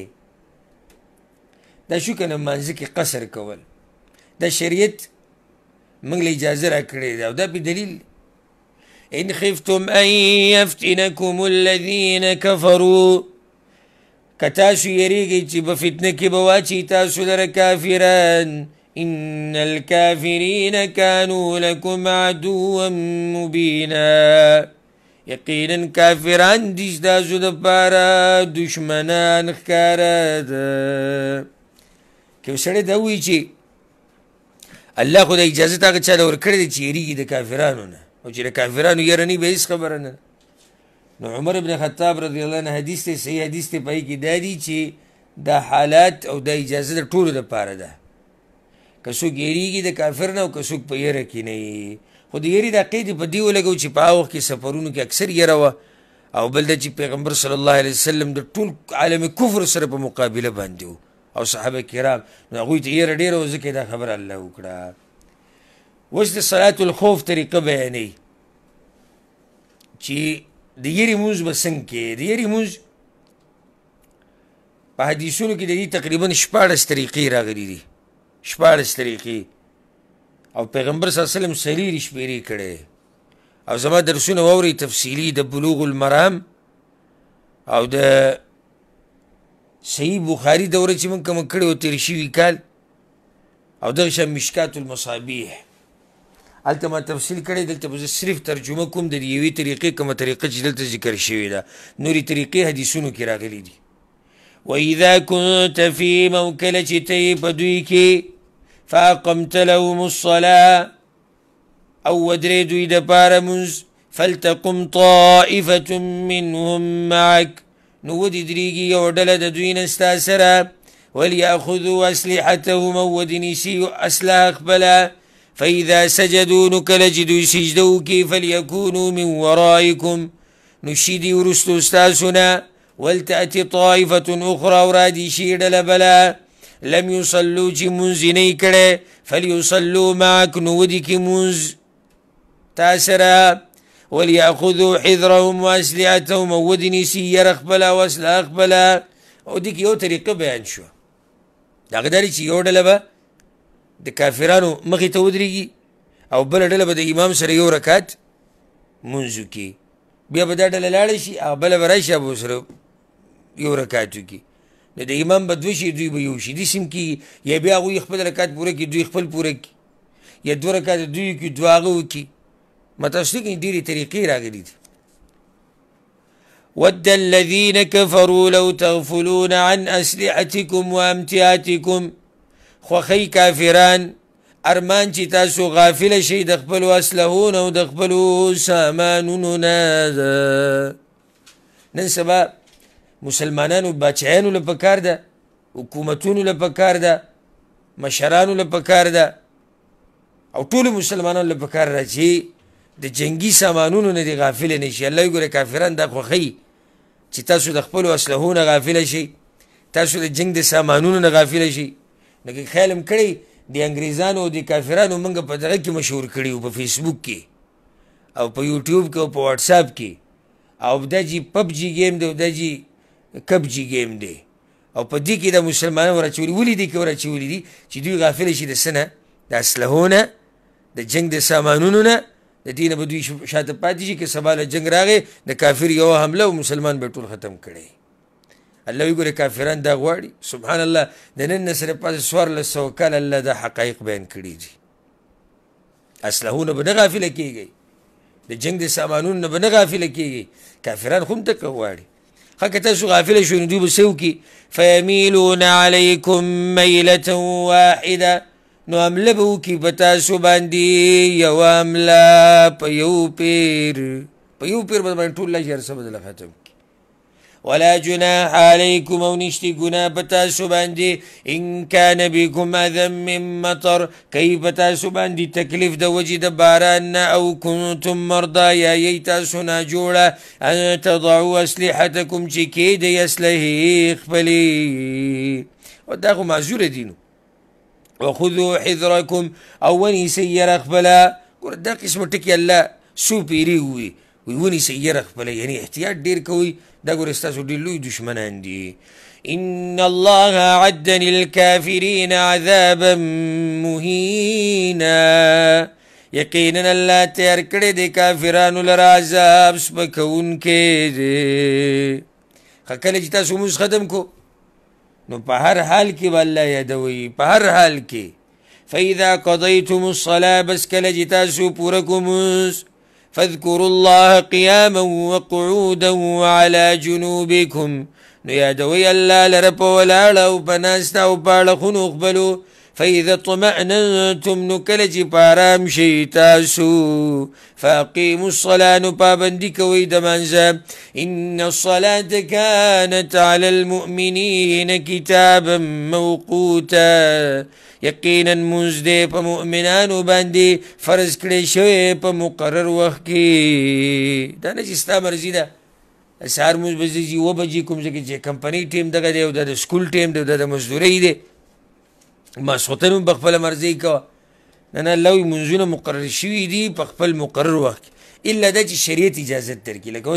دا شو که نه مانځه کې قصر کول، دا شریعت موږ له اجازه راکړې ده، او دا په دلیل ان خفتم ان یفتنکم الذین کفروا، که تاسو یریږئ چې په فتنه کې به واچي تاسو لره کافران. ان الكافرین کانوا لکم عدوا مبینا، یقینا کافران دي ستاسو دپاره دشمنان ښکاره ده. که یو سړی دا وایي چې الله خو د اجازت هغه چا له ورکړې دی چې یریږي د کافرانو نه، او چې د کافرانو یره نه به هېڅ خبره نه. نو عمر بن خطاب رضی الله عنه حدیث دی، صحیح حدیث دی، په هغې کې دا دي چې دا حالات او دا اجازه د ټولو دپاره ده. که څوک یریږي د کافر نه او که څوک په یره کې نه وي. خو د یرې دا قید په دې ولګو چې په هغه وخت کې سفرونو کې اکثر یره وه، او بل دا چې پیغمبر صلی الله علیه وسلم د ټول عالم کفر سره په مقابله باندې و، او صحابه کرام، نو هغوی ته یره ډېره وه، ځکه دا خبره الله وکړه. اوس د صلات الخوف طریقه بیانوي چې د یرې مونځ به څنګه کې د یرې مونځ په حدیثونو کې د دې تقریبا شپاړس طریقې راغلي دي شپاړس طریقې او پیغمبر صلی الله علیه وسلم څلېرې شمېرې کړی او زما درسونه واورئ تفصیلي د بلوغ المرام او د صحیح بخاري دوره چې موږ کومه کړې وه تېر شوي کال او دغه شان مشکات المصابیح هلته ما تفصیل کړی دلته به زه صرف ترجمه کوم د یوې طریقې کومه طریقه چې دلته ذکر شوې ده نورې طریقې حدیثونو کې راغلي دي وإذا كنت فيهم کله چې ته یې په دوی کې فاقمت لهم الصلاة او ودرې دوی دپاره مونځ فلتقم طائفة منهم معك نو ودې درېږي یوه ډله د دوی نه ستا سره وليأخذوا أسلحتهم او ودې نیسي اسلحه خپله فإذا سجدوا نو کله چې دوی سجده وکړي فليكونوا من ورائكم نو شي دي وروستو ستاسو نه ولتأتي طائفة أخرى ورادي شي ډله بله لم يصلوا چې مونځ یې نه یې کړی فليصلوا معك نو ودې کې مونځ تا سره وليأخذوا حذرهم وأسلحتهم او ودې نیسي یره خپله او اسلحه خپله او دې کې یو طریقه بیان شوه د هغه دا چې یو ډله به د کافرانو مخې ته ودرېږي او بله ډله به د امام سره یو رکعت مونځ وکړي بیا به دا ډله لاړه شي او بله به راشي او به ورسره یو رکعت وکړي نو د امام به دوه شي دوی به یو شي داسې هم کېږي یا بیا هغوی خپل رکعت پوره کړي دوی خپل پوره کړي یا دوه رکعته دوی وکړي دوه هغه وکړي ما تاسو ته ډېرې طریقې راغلي دي ود الذين كفروا لو تغفلون عن أسلحتكم وأمتعتكم خوخی کافران ارمان چې تاسو غافل شئ د خپلو اسلحو نه او د خپلو سامانونو نه نن سبا مسلمانانو باچایانو له پکار ده حکومتونو له پکار ده مشرانو له پکار ده او ټولو مسلمانانو له پکار ده چې د جنګي سامانونو نه دې غافل نه شي الله یې ګوره کافران دا خوښوي چې تاسو د خپلو اسلحو نه غافله شئ تاسو د جنګ د سامانونو نه غافله شئ نو که خیال هم کړی د انګریزانو او د کافرانو موږ په دغه کې مشهور کړي وو په فیسبوک کې او په یوټیوب کې او په واټساپ کې او دا جي پب جي ګیم دی او دا جي کب جي ګیم دی او په دې کې د مسلمانانو ورچولي ولې دې کې ورچولي دي چې دوی غافله شي د څه نه د اسلحو نه د جنګ د سامانونو نه د دې نه به دوی شاته پاتې شي که سبا له جنګ راغی د کافر یوه حمله او مسلمان به ټول ختم کړی الله وی ګوره کافران دا غواړي سبحان الله د نن نه سره پاسې څوارلس سوه کاله الله دا حقایق بیان کړي دي اسلحو نه به نه غافله کېږئ د جنګ د سامانونو نه به نه غافله کېږئ کافران خو هم دقه غواړي ښه که تاسو غافله شوئ نو دوی به څه وکړي فیمیلون علیکم میلة واحده نو حمله به وکړي په تاسو باندې یوه حمله په یو پیر په یو پیر به باندې ټول لږ هر څه به دله ختم کړي ولا جناح عليكم او نشتی گناه پتاسو باندې ان كان بكم اذى من مطر کئی پتاسو باندې تکلیف د وجې د باران او کنتم مرضى یا یی تاسو ناجوړه ان تضعوا اسلحتكم چې کېدی اسلحې خپلې او دا خو معذوره دي نو وخذوا حذركم او ونیسئ یره خپله ګوره دا قسمه ټکي الله څو پیرې ووي وی ونیسئ یره خپله یعنې احتیاط ډېر کوئ دا ګوره ستاسو ډېر لوی دشمنان دي ان الله اعد للكافرين عذابا مهینا یقینا الله تیار کړی دی کافرانو لره عذاب سپکوونکی دی ښه کله چې تاسو مونځ ختم کو نو په هر حال کې به الله یادوي په هر حال کې فاذا قضیتم الصلاه بس کله چې تاسو پوره کو مونځ فاذكروا الله قياما وقعودا وعلى جنوبكم نو یادوي الله لره په ولاړه او په ناسته او په اړخونو خپلو فاذا اطمأننتم نو کله چې په ارام شئ تاسو فاقیموا الصلاة نو پابندي کوئ د مانځه ان الصلاة كانت على المؤمنين کتابا موقوتا یقینا مونځ دی په مؤمنانو باندې فرض کړی شوی په مقرر وخت کې دا نه چې ستا مرضي ده سهار مونځ به ځي اووه بجې کوم ځای کې چې کمپنۍ ټیم دغه دی او دا د سکول ټیم دی او دا د مزدورۍ دی ماسخوتن هم په خپله مرضۍ کوه نه نه الله وایي مونځونه مقرر شوي دي په خپل مقرر وخت کې الا دا چې شریعت اجازت درکړي لکه اوس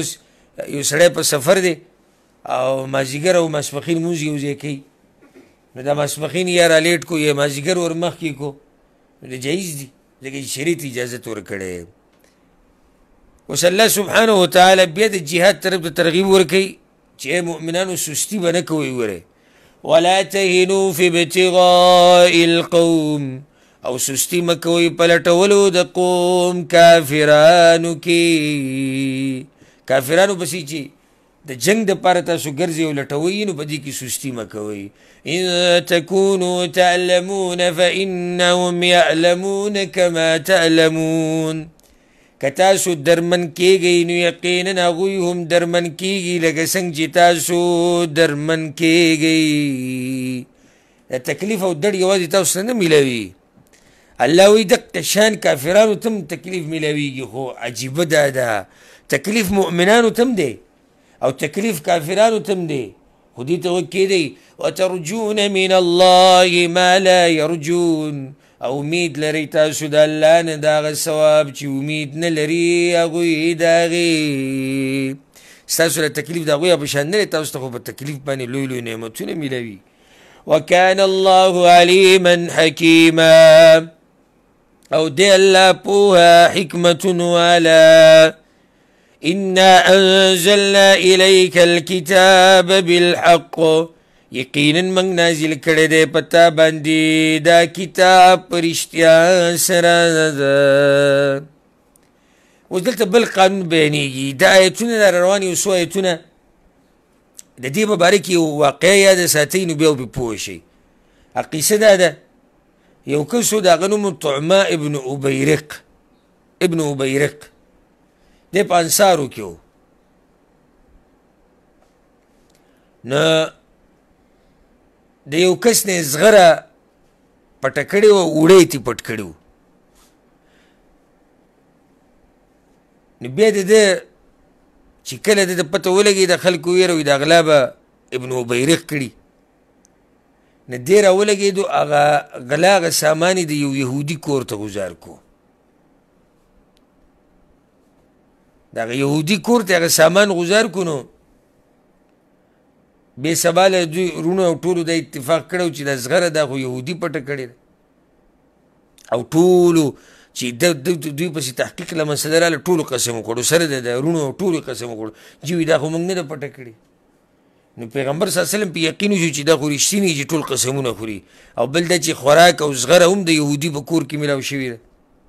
یو سړی په سفر دی او مازدیګر او ماسپښین لمونځ یو ځای کوي نو دا ماسپښین یا رالیټ کو یا مازدیګر ور مخکې کو نو د جایز دي ځکه چې شریعت اجازت ورکړی. اوس الله سبحانه وتعالی بیا د جهاد طرف ته ترغیب ورکوي چې مؤمنانو سستی به نه کوئ وره ولا تهنوا في ابتغاء القوم او سستی مه کوئ په لټولو د قوم کافرانو کې کافرانو پسې چې د جنگ دپاره تاسو ګرځئ او لټوئ نو په دې کې سستي مه کوئ. ان تكونوا تعلمون فانهم يعلمون كما تعلمون که تاسو درمن کیږئ نو یقینا هغوی هم درمن کیږي لکه څنګه چې تاسو درمن کیږئ. د تکلیف او دړ یوازې تاسو ته نه میلاوي الله وایي دقته شان کافرانو ته هم تکلیف میلاویږي خو عجیبه دا ده تکلیف مؤمنانو ته هم دی او تکلیف کافرانو ته هم دی خو دې ته وکیدی وترجون من الله ما لا يرجون او امید لرئ تاسو د الله نه د هغه ثواب چې امید نه لري هغوی د هغې ستاسو له تکلیف د هغوی په شان نه دی تاسو ته خو په تکلیف باندې لوی لوی نعمتونه میلوي. وکان الله علیما حکیما او دی الله پوهه حکمت والا. انا انزلنا الیک الکتاب بالحق یقینا موږ نازل کړی دی په تا باندې دا کتاب په رښتیا سره ده. اوس دلته بل قانون بیانېږي دا ایتونه دا روان یو څو ایتونه د دې په باره کې یو واقعه یاده ساتئ نو بیا به پوه شئ. قیصه دا ده یو کس و د هغه نوم طعمه ابن ابیرق ابن ابیرق دی په انصارو کې و نو د یو کس نه زغره پټه کړې وه اوړه یې ترې پټ کړي وو نو بیا د ده چې کله د ده پته ولګي د خلکو ویره وي د غلا به ابن ابیرق کړي نو دی را ولګېدو هغه غلا هغه سامان یې د یو یهودي کور ته ګزار کو د هغه یهودي کور ته هغه سامان غزار کو نو بې سبا له دوی وروڼو او ټولو دا اتفاق کړی و چې دا زغره دا خو یهودي پټه کړې ده او ټولو چې دوی پسې تحقیق له مسله راله ټولو قسم وکړو سره د وروڼو او ټولو قسم وکړو چې وي دا خو موږ نه ده پټه کړې نو پیغمبر صلی الله علیه وسلم په یقین وشو چې دا خو رښتینې چې ټول قسمونه خوري او بل دا چې خوراک او زغره هم د یهودي په کور کې میلاو شوې ده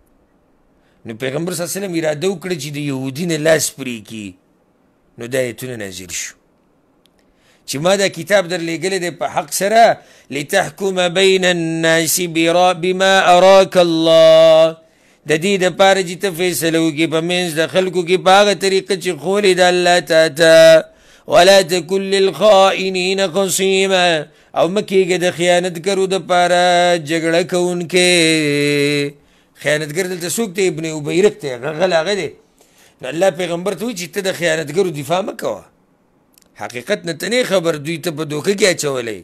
نو پیغمبر صلی الله علیه وسلم اراده وکړه چې د یهودي نه لاس پرې کړي نو دا ایتونه نازل شو چې ما دا کتاب در لېږلی دی په حق سره لتحکم بین الناس بما اراک الله د دې دپاره چې ته فیصله وکړې په منځ د خلکو کې په هغه طریقه چې ښولې د الله تا ته ولا تکن للخائنین خصیما او مه کېږه د خیانتګرو دپاره جګړه کوونکې خیانتګر دلته څوک دی ابن ابیرق دی هغه غل هغه دی نو الله پیغمبر ته وایي چې ته د خیانتګرو دفاع مه کوه حقیقت نه ته نه خبر دوی ته په دوکه کې اچولی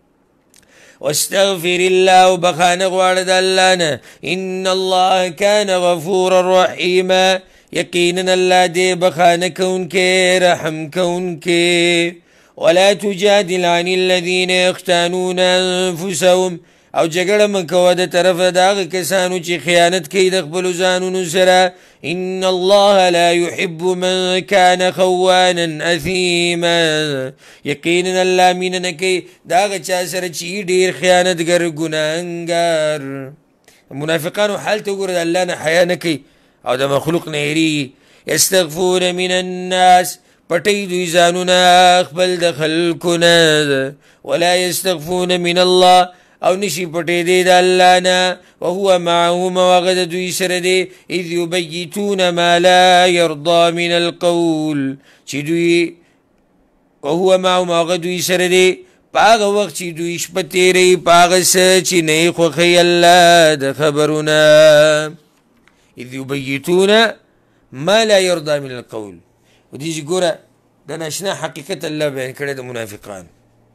واستغفر الله وبخانه غواړه د الله نه ان الله کان غفورا رحیما یقینا الله دې بخانه کوونکی رحم کوونکی ولا تجادل عن الذين يختانون انفسهم او جګړه مه کوه د طرفه د هغه کسانو چې خیانت کوي د خپلو ځانونو سره ان الله لا يحب من كان خوانا اثیما یقینا الله مینه نه کوي د هغه چا سره چې ډېر خیانتګر ګناهګار منافقانو حال ته وګوره د الله نه حیا نه کوي او د مخلوق نه هېرېږي یستخفون من الناس پټوي دوی ځانونه خپل د خلکو نه ولا یستخفون من الله او نشي پټېدی د الله نه وهو معهم وغه د دوی سره دی اذ یبیتون ما لا یرضى من القول چې دوی وهو معهم وغه دوی سره دی په هغه وخت چې دوی شپه تېروي په هغه څه چې نه یې خوښوي الله د خبرونه اذ یبیتون ما لا یرضى من القول ودې چې ګوره د ناشنا حقیقت الله بیان کړی د منافقان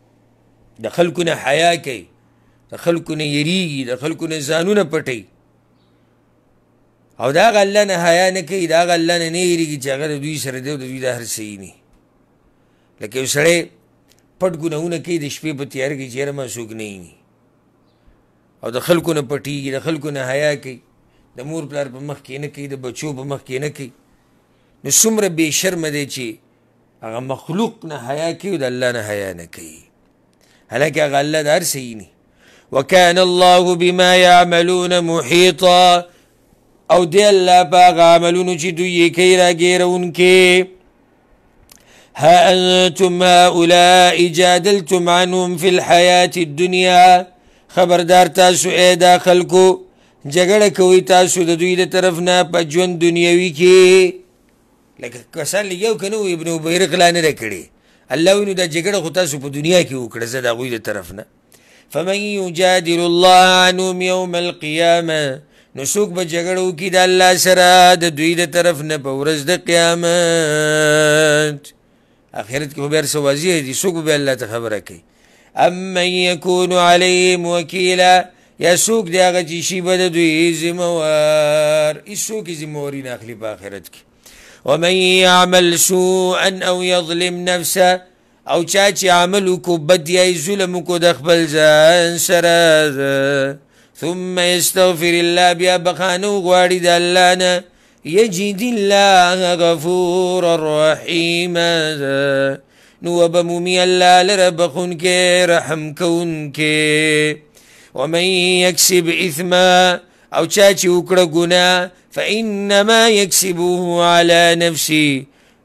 د خلکو نه حیا کوي د خلکو نه یریږي د خلکو نه ځانونه پټوي او د هغه الله نه حیا نه کوي، د هغه الله نه نه هېرېږي چې هغه د دوی سره دی او د دوی دا هر څه ویني. لکه یو سړی پټ ګناهونه کوي د شپې په تیاره کې چې یاره ما څوک نه ویني، او د خلکو نه پټېږي، د خلکو نه حیا کوي، د مور پلار په مخ کې نه کوي، د بچو په مخ کې نه کوي. نو څومره بې شرمه دی چې هغه مخلوق نه حیا کوي او د الله نه حیا نه کوي، حالانکه هغه الله د هر څه ویني. وکان الله بما یعملون محیطا، او دی الله په هغه عملونو چې دوی یې کوي راګیرونکي. ها انتم هؤلاء جادلتم عنهم في الحیاة الدنیا، خبردار تاسو ای دا خلکو جګړه کوئ تاسو د دوی د طرف نه په ژوند دنیوي کې. لکه کسان لګیا که نه و ابن ابي غلا نه ده کړې، الله وایي نو دا جګړه خو تاسو په دنیا کې وکړه زه د هغوی د طرف نه. فمن یجادل الله عنهم یوم القیامه، نو څوک به جګړه وکړي د الله سره د دوی د طرف نه په ورځ د قیامت. آخرت کې به بیا هر څه واضح دي، څوک به بیا الله ته خبره کوي. امن یکون علیهم وکیلا، یا څوک دی هغه چې شي به د دوی ذمهوار، هېڅوک یې ذمهواري نه اخلي په آخرت کې. ومن یعمل سوءا او یظلم نفسه، او چا چې عمل وکړو بد یا یې ظلم وکړو د خپل ځان سره، ثم یستغفر الله، بیا بخانه وغواړي د الله نه، یجد الله غفورا رحیما، نو وبه مومي الله لره بخونکې رحم کوونکې. ومن یکسب اثما، او چا چې وکړه ګناه، فانما یکسبوه علی نفسي،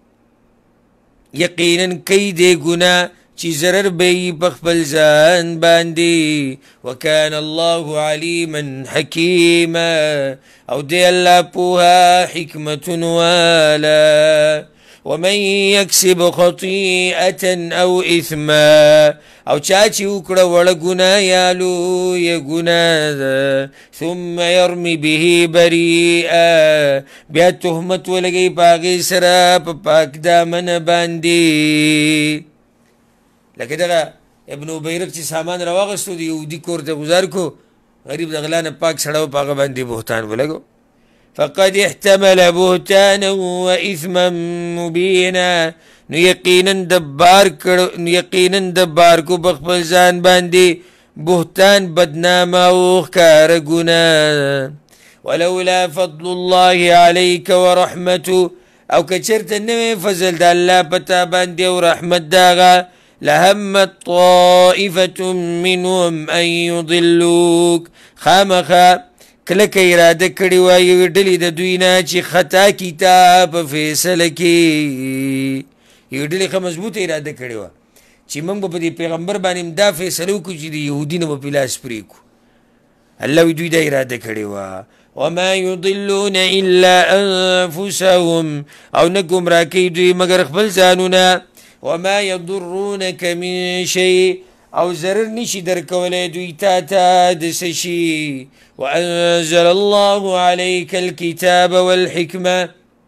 یقینا کوي دې ګناه چې ضرر به یې په خپل ځان باندې. وکان الله علیما حکیما، او دی الله پوها حکمتون والا. ومن یکسب خطیئة او اثما، او چا چې وکړه وړه ګناه یا لویه ګناه ده، ثم یرمي به بریئا، بیا تهمت ولګوي په هغې سره په پاک دامنه باندې. لکه دغه ابن ابي چې سامان راواغستو د یهودي کور ته ګزار کو، غریب د غلا نه پاک سړی و، په هغه باندې بهتان ولګو. فقد احتمل بهتانا واثما مبینا، نو یقینا دبار کړو نو یقینا دبار کو په خپل ځان باندې بهتان بدنامه او ښکاره ګناه. ولولا فضل الله علیک ورحمته، او که چېرته نه وی فضل د الله په تا باندې او رحمت د هغه، لهمت طائفة منهم ان يضلوک، خامخا کلک اراده کړې وه یوې ډلې د دوی نه چې خطا کتاب په فیصله کې. یوې ډلې ښه مضبوطه اراده کړې وه چې موږ به په دې پیغمبر باندې دا فیصله وکړو چې د یهودي نه به په لاس پرېږدو. الله وایي دوی دا اراده کړې وه. وما یضلون الا انفسهم، او نه ګمراه کوي دوی مګر خپل ځانونه. وما یضرونک من شیء، او ضرر نشي درکولی دوی تا ته د څه شي. وانزل الله علیک الکتاب والحکمه،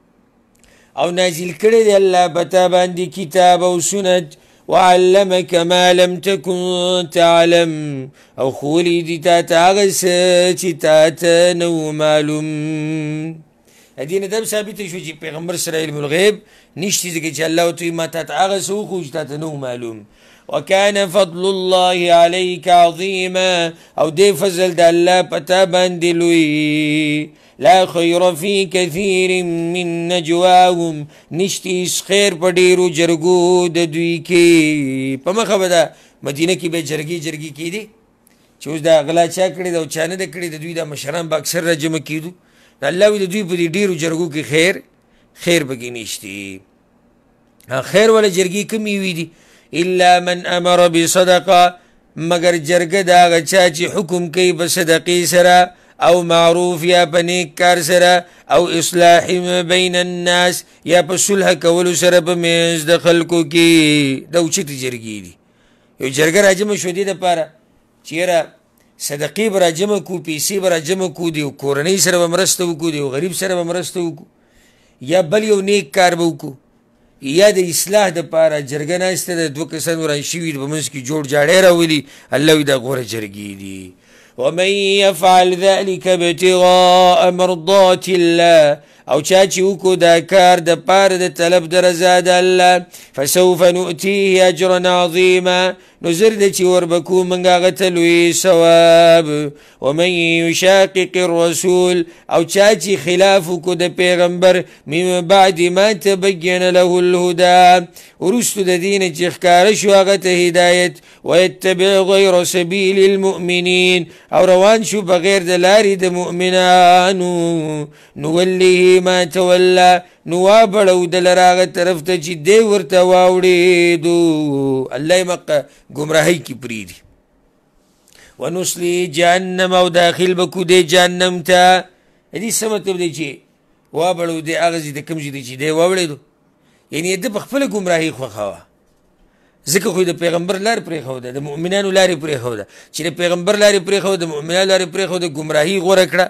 او نازل کړی دی الله په تا باندې کتاب او سنت. وعلمک ما لم تکن تعلم، او ښوولی دي تا ته هغه څه چې تا ته نه و معلوم. دې نه دا ثابته شو چې پیغمبر سره علم الغیب نشته، ځکه چې الله ورته وایي ما تا ته هغه څه وښوو چې تا ته نه و معلوم. وكان فضل الله عليك عظيما، او دي فضل د الله پتا باندې لوی. لا خير في كثير من نجواهم، نشتی خیر په ډیرو جرګو د دوی کې. په مخه به د مدینه کې به جرګې جرګې کېدې چې اوس دا غلا چا کړې ده او چا نه ده کړې، د دوی دا مشران به اکثر راجمع کېدو. الله وایي د دوی په دې ډیرو جرګو کې خیر خیر پکې نشته. خیر والا جرګې کمې وي دي، الا من امر بصدقه، مگر جرګه د هغه چا چې حکم کوي په صدقې سره، او معروف یا په نیک کار سره، او اصلاح بین الناس یا په صلح کولو سره په منځ د خلکو کې. دا اوچتې جرګې دي. یو جرګه راجمع شو دې دپاره چې یاره صدقې به راجمع کړو، پیسې به راجمع کړو، د یو کورنۍ سره به مرسته وکړو، د یو غریب سره به مرسته وکړو، یا بل یو نیک کار به وکړو، یا د اصلاح دپاره جرګه ناسته ده، دوه کسان وران شوي په منځ کې جوړ جاړی راولي. الله وایي دا غوره جرګې دي. ومن يفعل ذلك ابتغاء مرضات الله او چا چې وکړو دا کار د پاره د طلب د رضا د الله فسوف نؤتيه اجرا عظیما نو زر دی چې وربکو موږ هغه ته لوی ثواب. ومن یشاقق الرسول او چا چې خلاف وکړو د پیغمبر من بعد ما تبین له الهدى وروستو د دې نه چې ښکاره شو هغه ته هدایت ویتبع غیر سبیل المؤمنین او روان شو بغیر د لارې د مؤمنانو نولیه ما تولی نو وابړو د لره هغه طرف ته چې دی ورته واوړېدو. الله یې مقه ګمراهۍ کې پرېږدي. ونصلي جهنم او داخل به کو دی جهنم ته. دې څه مطلب دی چې وابړو دی هغه ځای ته کوم ځای دی چې دی واوړېدو یعنې ده په خپله ګمراهۍ خوښوه ځکه خو د پیغمبر لارې پرېښوده د مؤمنانو لارې پرېښوده چې د پیغمبر لارې پرېښوده د مؤمنانو لارې پرېښوده ګمراهي غوره کړه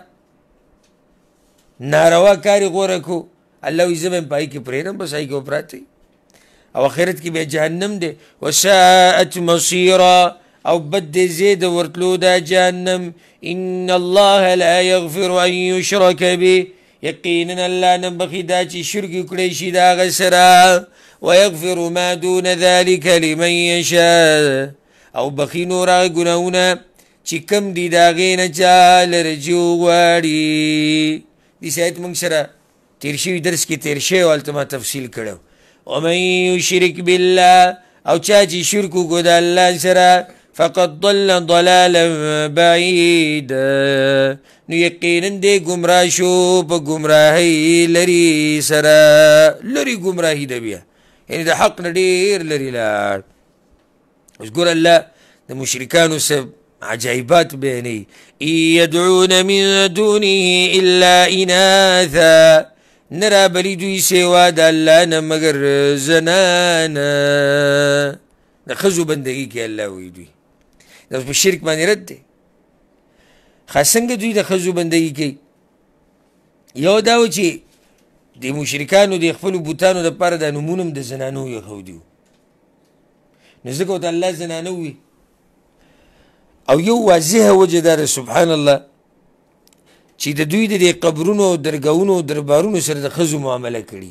ناروا کار یې غوره کړو. الله وایي زه به یم په هغې کې پرېږدم بس هغې کې به پراته او آخرت کې بیا جهنم دی. وساءت مصیرا او بد دی ځای د ورتلو دا جهنم. ان الله لا یغفر ان یشرک به یقینا الله نه بخي دا چې شرک وکړی شي د هغه سره ویغفر ما دون ذلک لمن یشاء او بخي نور هغه ګناهونه چې کم دي د هغې نه چا لره چې وغواړي. دې آیت موږ سره تیر شوي درس کې تیر شوی هلته ما تفصیل کړی. ومن یشرک بالله او چا چې شرک وکړو د الله سره فقد ضل ضلالا بعیدا نو یقینا دی ګمراه شو په ګمراهۍ لرې سره لرې ګمراهي ده بیا یعنې د حق نه ډېر لرې لاړ. اوس ګوره الله د مشرکانو څه عجایبات بیانوي. ان یدعون من دونه الا اناثا نه رابلي دوی سوا د الله نه مګر زنانه د ښځو بندګي کوي الله وایي دوی دا په شرک باندې رد دی. خاص څنګه دوی د ښځو بندګي کوي یو دا و چې د مشرکانو د خپلو بوتانو دپاره دا نومونه هم د زنانو ایښودي وو نو ځکه ورته الله زنانه ووي او یو واضحه وجه دا ده سبحان الله چې د دوی د دې قبرونو او درګاهونو او دربارونو سره د ښځو معامله کړي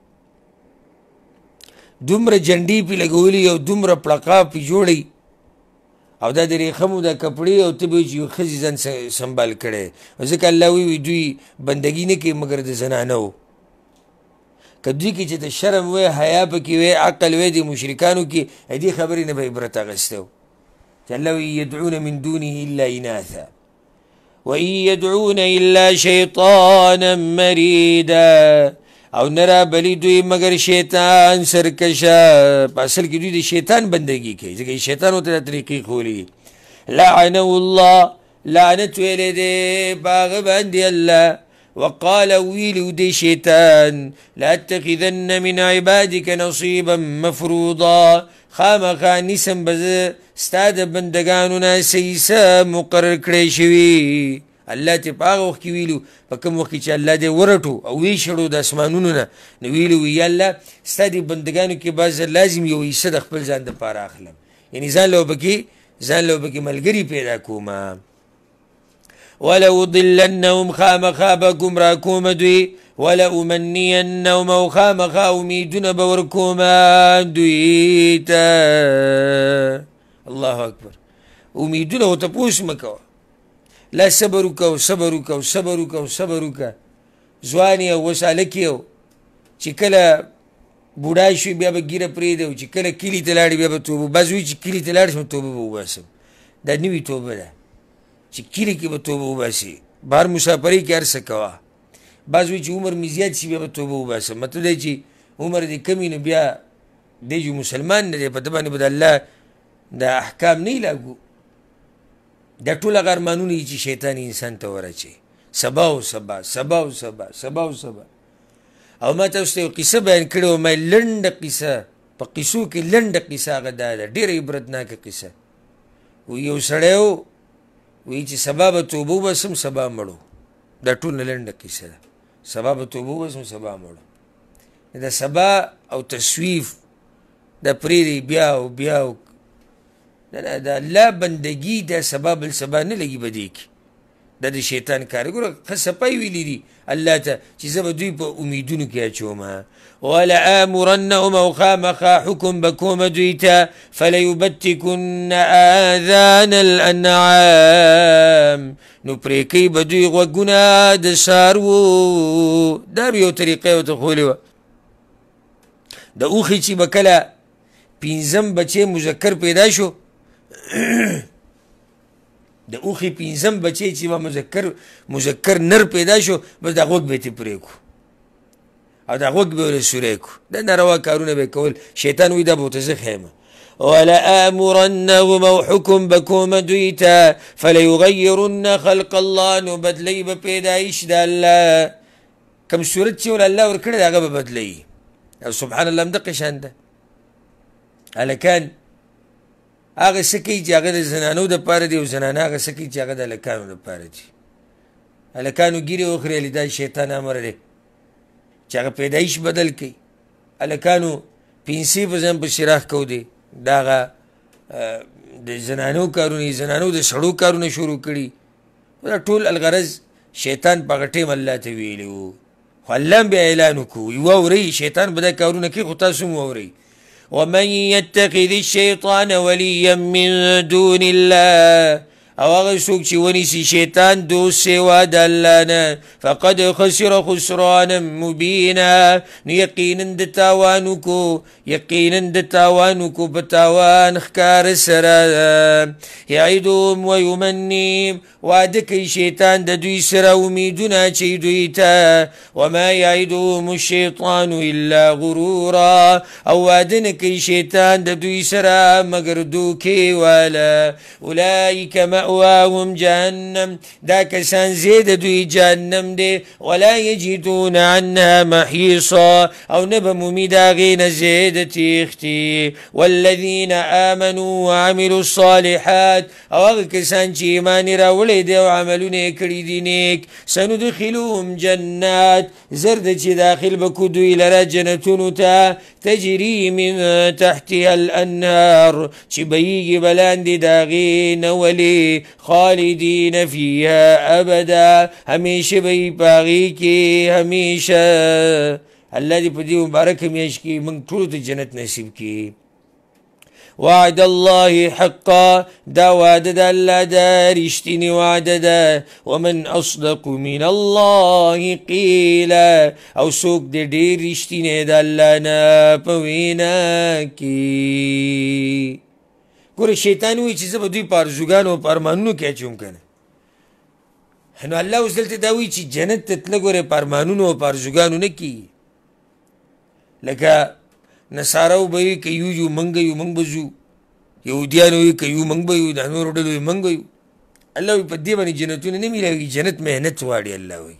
دومره جنډې پې لګولي او دومره پړقا پې جوړی او دا د ریخمو دا کپړې او ته به وایي چې یو ښځې ځان سنبال کړی ځکه الله وایي دوی بندګي نه کوي مګر د زنانه و که دوی کې چې د شرم وی حیا پکې وی عقل وی د مشرکانو کې دې خبرې نه به عبرت اخیستی و چې الله وایي یدعون من دونه الا اناثا وان یدعون الا شیطانا مریدا او نرا بلی دوی مگر شیطان سرکشا په اصل کې دوی د شیطان بندگی کوي ځکه شیطان ورته طریقې ښولي. لعنه الله لعنت ویلی دی په هغه باندې الله وقال ویلو دی شیطان لاتخذن من عبادك نصیبا مفروضا خامخا نیسم به زه ستا د بندګانو نه سیسه مقرر کړی شوي. الله ته په هغه وخت کې ویلو په کوم وخت کې چې الله دې ورټو او ویشړو د اسمانونو نه نو ویلو وی یا الله ستا دې بندګانو کې بعض لازم یو حصه د خپل ځان دپاره اخلم یعنې ځان له وبکې ځان له وبکې ملګري پیدا کومه. ولأضلنهم خامخا به ګمراه کومه دوی ولأمنینهم او خامخا امیدونه به ورکومه دوی ته. الله اکبر امیدونه ورته پوس مه کوه لا صبر وکړه صبر وکړه صبر وکړه صبر وکړه ځوان یې او اوس هلک یې چې کله بوډا شوي بیا به ګیره پرېږدي او چې کله کلي ته لاړې بیا به توبه بعض وایي چې کلي ته لاړ شم توبه به وباسم دا نوي توبه ده چې کلي کې به توبه وباسي بهر مسافرۍ کې هر څه کوه. بعض وایي چې عمر مې زیات شي بیا به توبه وباسم مطلب دی چې عمر دې کم وي نو بیا دی جو مسلمان نه دی په ده باندې به د الله دا احکام نه لاګو دا ټول هغه ارمانونه چې شیطان انسان ته ورچوي سبا او سبا سبا او سبا سبا او سبا. او ما تاسو ته یو قصه بیان کړې وه ما لنډه قصه په قصو کې لنډه قصه هغه دا ده ډېره عبرتناکه قصه و یو سړی و وایي چې سبا به توبه وباسم سبا مړو دا ټول نه لنډه قصه ده سبا به توبه وباسم سبا مړو دا سبا او تصویف دا پرېږدي بیا او بیا د الله بندګي دا سبا بل سبا نه لګي په دې کې دا د شیطان کار ګوره ښه صفای ویلي دي الله ته چې زه به دوی په امیدونو کې اچوم ولآمرنهم او خامخا حکم به کومه دوی ته فلیبتکن آذان الانعام نو پرې کوي به دوی غوږونه د څاروو دا به یو طریقه یې ورته ښولې وه د اوښې چې به کله پنځم بچې مذکر پیدا شو د اوښې پنځم بچې چې به مذکر مذکر نر پیدا شو بس دا غوږ به یې ترې پرې کړو او دا غوږ به یې ورې سوری کړو دا ناروا کارونه به یې کول شیطان وایي دا به ورته زه ښیم ولآمرنهم او حکم به کومه دوی ته فلیغیرن خلق الله نو بدلی به پیدایش د الله کوم صورت چې ول الله ورکړی د هغه به بدلوي او سبحان الله همدقې شان ده هلکان هغه څه کوي چې هغه د زنانو دپاره دي او زنانه هغه څه کوي چې هغه د هلکانو دپاره دي هلکانو ګیرې وخورېلې دا شیطان امر دی چې هغه پیدایش بدل کوي هلکانو پنسې په ځان پسې راښکو دی دا هغه د زنانو کارونه زنانو د سړو کارونه شروع کړي دا ټول الغرض شیطان په هغه ټیم الله ته ویلي وو خو الله هم بیا اعلان وکړو واورئ شیطان به دا کارونه کوي خو تاسو هم واورئ ومن يتخذ الشيطان وليا من دون الله او هغه څوک چې ونیسي شیطان دوست سوا د الله نه فقد خسر خسرانا مبینا نو یقینا د تاوان وکړو یقینا د تاوان وکړو په تاوان ښکاره سره یعدهم ویمنیم وعده کوي شیطان د دوی سره امیدونه اچوي دوی ته وما یعدهم الشیطان الا غرورا او وعده نه کوي شیطان د دوی سره مګر دوکې والا اولئک مأواهم جهنم دا کسان زید دوی جهنم دی ولا یجدون عنها محیصا او نبه مومی دا غین زید تیختی والذین آمنوا وعملوا الصالحات او اغا کسان چی ایمانی راولی دی و عملون کری دی نیک سندخلوهم جنات زرد چی داخل بکو دوی لرا جنتونو تا تجری من تحتها الانهار چی بیگی بلاندی دا غین ولی خالدین فیها ابدا همیشه بی پاغی کی همیشه اللہ دی پا دی مبارک میش کی منگ طولو تا جنت نصیب کی وعد الله حقا دا وعد دا اللہ دا رشتین وعد دا ومن اصدق من الله قیلا او سوک دے دیر رشتین دا اللہ نا پوینا کی گوره شیطان وی چې زه به دوی په ارزوګانو او په ارمانونو کې اچوم که نه نو الله اوس دلته دا وایي چې جنت ته تله ګوره په ارمانونو او په ارزوګانو نه کېږي لکه نصاره وبه وي که یو یو موږ یو موږ به ځو یهودیان وي که یو موږ به یو د نورو ډلو وي موږ به یو الله وایي په دې باندې جنتونه نه میلاوي جنت محنت غواړي الله وایي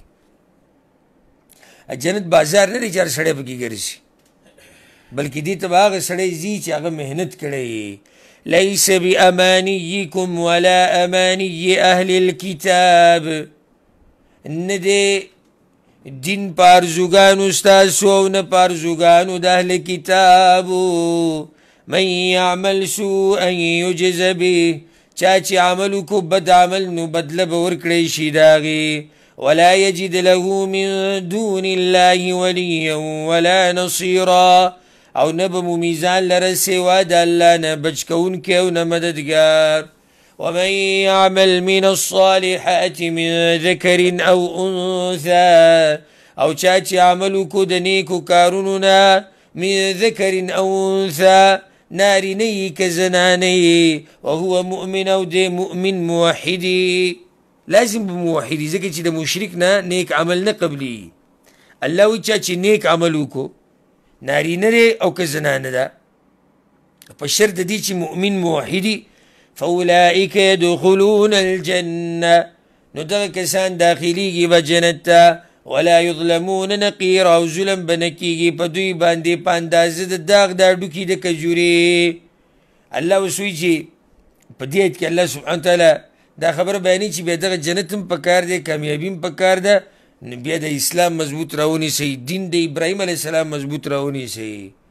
جنت بازار نه دی چې هر سړی پکې ګرځي بلکې دې ته به هغه سړی ځي چې هغه محنت کړی ليس بأمانيكم ولا أماني أهل الكتاب ندي دين پارزوگانو استاسو او نه پارزوگانو د اهل کتابو من يعمل سوءا يجز به چا چې عملو کو بد عمل نو بدله به ورکړی شي د هغې ولا يجد له من دون الله وليا ولا نصيرا او نه به مو میزان لره سوا د الله نه بچ کوونکی او نه مددګار ومن يعمل من الصالحات من ذكر او انثى او چا چې عمل وکړو د نیکو کارونو نه من ذکر او انثى نارینه یي که زنانه یي وهو مؤمن او دی مؤمن موحدي لازم به موحدي ځکه چې د مشرک نه نیک عمل نه قبلي الله وایي چا چې نیک عمل وکړو نارینه دی او که زنانه ده په شرط د دې چې مؤمن موحدي فاولئک يدخلون الجنه نو دغه کسان داخلیږي به جنت ته ولا یظلمون نقیرا او ظلم به نه کیږي په دوی باندې په اندازه د داغ د هډوکي د کجورې الله اوس وایي چې په دې ایت کې الله سبحانه وتعالی دا خبره بیانوي چې بیا دغه جنت هم پکار دی کامیابي هم پکار ده بیا د اسلام مضبوط راونیسئ دین د ابراهیم علیه السلام مضبوط راونیسئ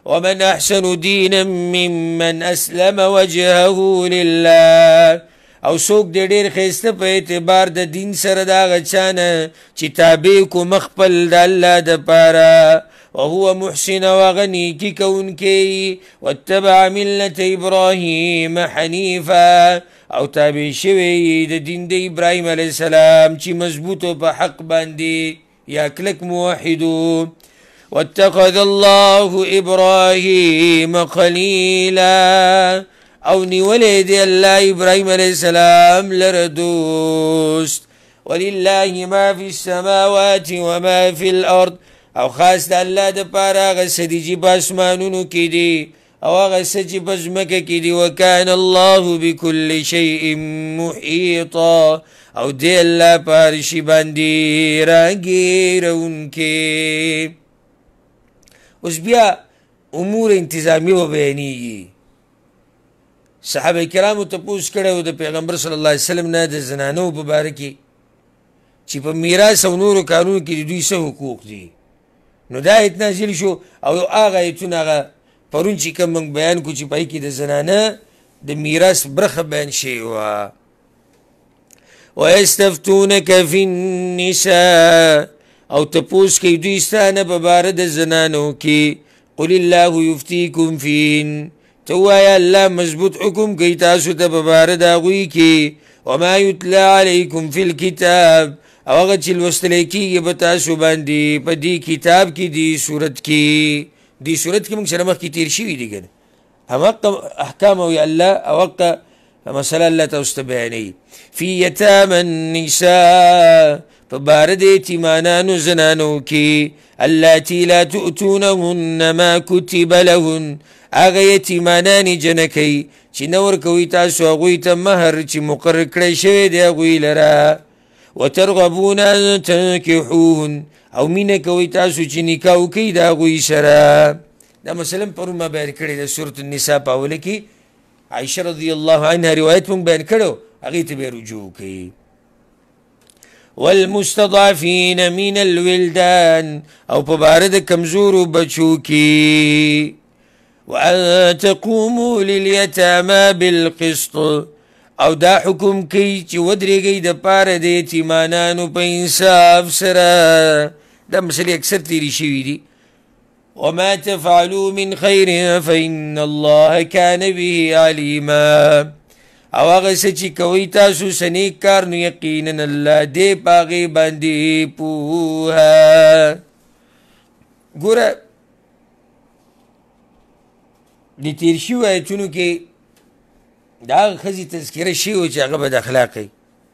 ومن احسن دینا ممن اسلم وجهه لله او څوک د ډېر ښایسته په اعتبار د دین سره د هغه چا نه چې تابع کو مخ خپل د الله دپاره وهو محسن او هغه نیکي کوونکی واتبع ملت ابراهیم حنیفا او تابع شوی د دین د ابراهیم علیه السلام چې مضبوطو په حق باندې یا کلک موحدو واتخذ الله ابراهیم خلیلا او نیولی دی الله ابراهیم علیه السلام لره دوست ولله ما فی السماوات وما فی الارض او خاص د الله دپاره هغه څه دي چې په اسمانونو کې دي او هغه څه چې په ځمکه کې دي وکان الله بكل شیء محیطا او دی الله په هر شي باندې راګیرونکی. اوس بیا امور انتظامی وبیانیږي. صحابه کرامو تپوس کړی و د پیغمبر صلی الله علیه وسلم نه د زنانو په باره کې چې په میراث او نورو کارونو کې د دوی څه حقوق دي. نو دا ایت نازل شو او هغه ایتونه هغه پرون چې کوم موږ بیان کړو چې په هغې کې د زنانه د میراث برخه بیان شوې وه. ویستفتونک فی النساء او تپوس کوي دوی ستا نه په باره د زنانو کې قل الله یفتیکم فیهن ته ووایه الله مضبوط حکم کوي تاسو ته په باره د هغوی کې وما یتلی علیکم فی الکتاب او هغه چې لوستلی کېږي به تاسو باندې په دې کتاب کې دې صورت کې دې صورت کې موږ سره مخکې تېر شوي دي که نه همغه احکام او الله او هغه مسله الله تاسو ته بیانوي. فی یتامی النساء په باره د یتیمانانو زنانو کې اللاتی لا تؤتونهن ما کتب لهن هغه یتیمانانې جنکۍ چې نه ورکوئ تاسو هغوی ته مهر چې مقرر کړی شوی دی هغوی لره وترغبون ان تنکحوهن او مینه کوئ تاسو چې نکاح وکئ د هغوی سره. دا مثلا پرون ما بیان کړی د سورة النساء په اوله کې عایشه رضی الله عنها روایت مونږ بیان کړو هغې ته بیا رجوع کوي. والمستضعفین من الولدان او په باره د کمزورو بچو کې وان تقوموا للیتاما بالقسط او دا حکم کوي چې ودرېږئ د پاره د یتیمانانو په انصاف سره. دا مسلې اکثر تېرې شوي دي. وما تفعلوا من خیر فإن الله كان به علیما او هغه څه چې کوئ تاسو څه نیک کار نو یقینا الله دې په هغې باندې پوهه. ګوره د تېر شوي ایتونو کې د هغه ښځې تذکره شوې وه چې هغه بد اخلاقی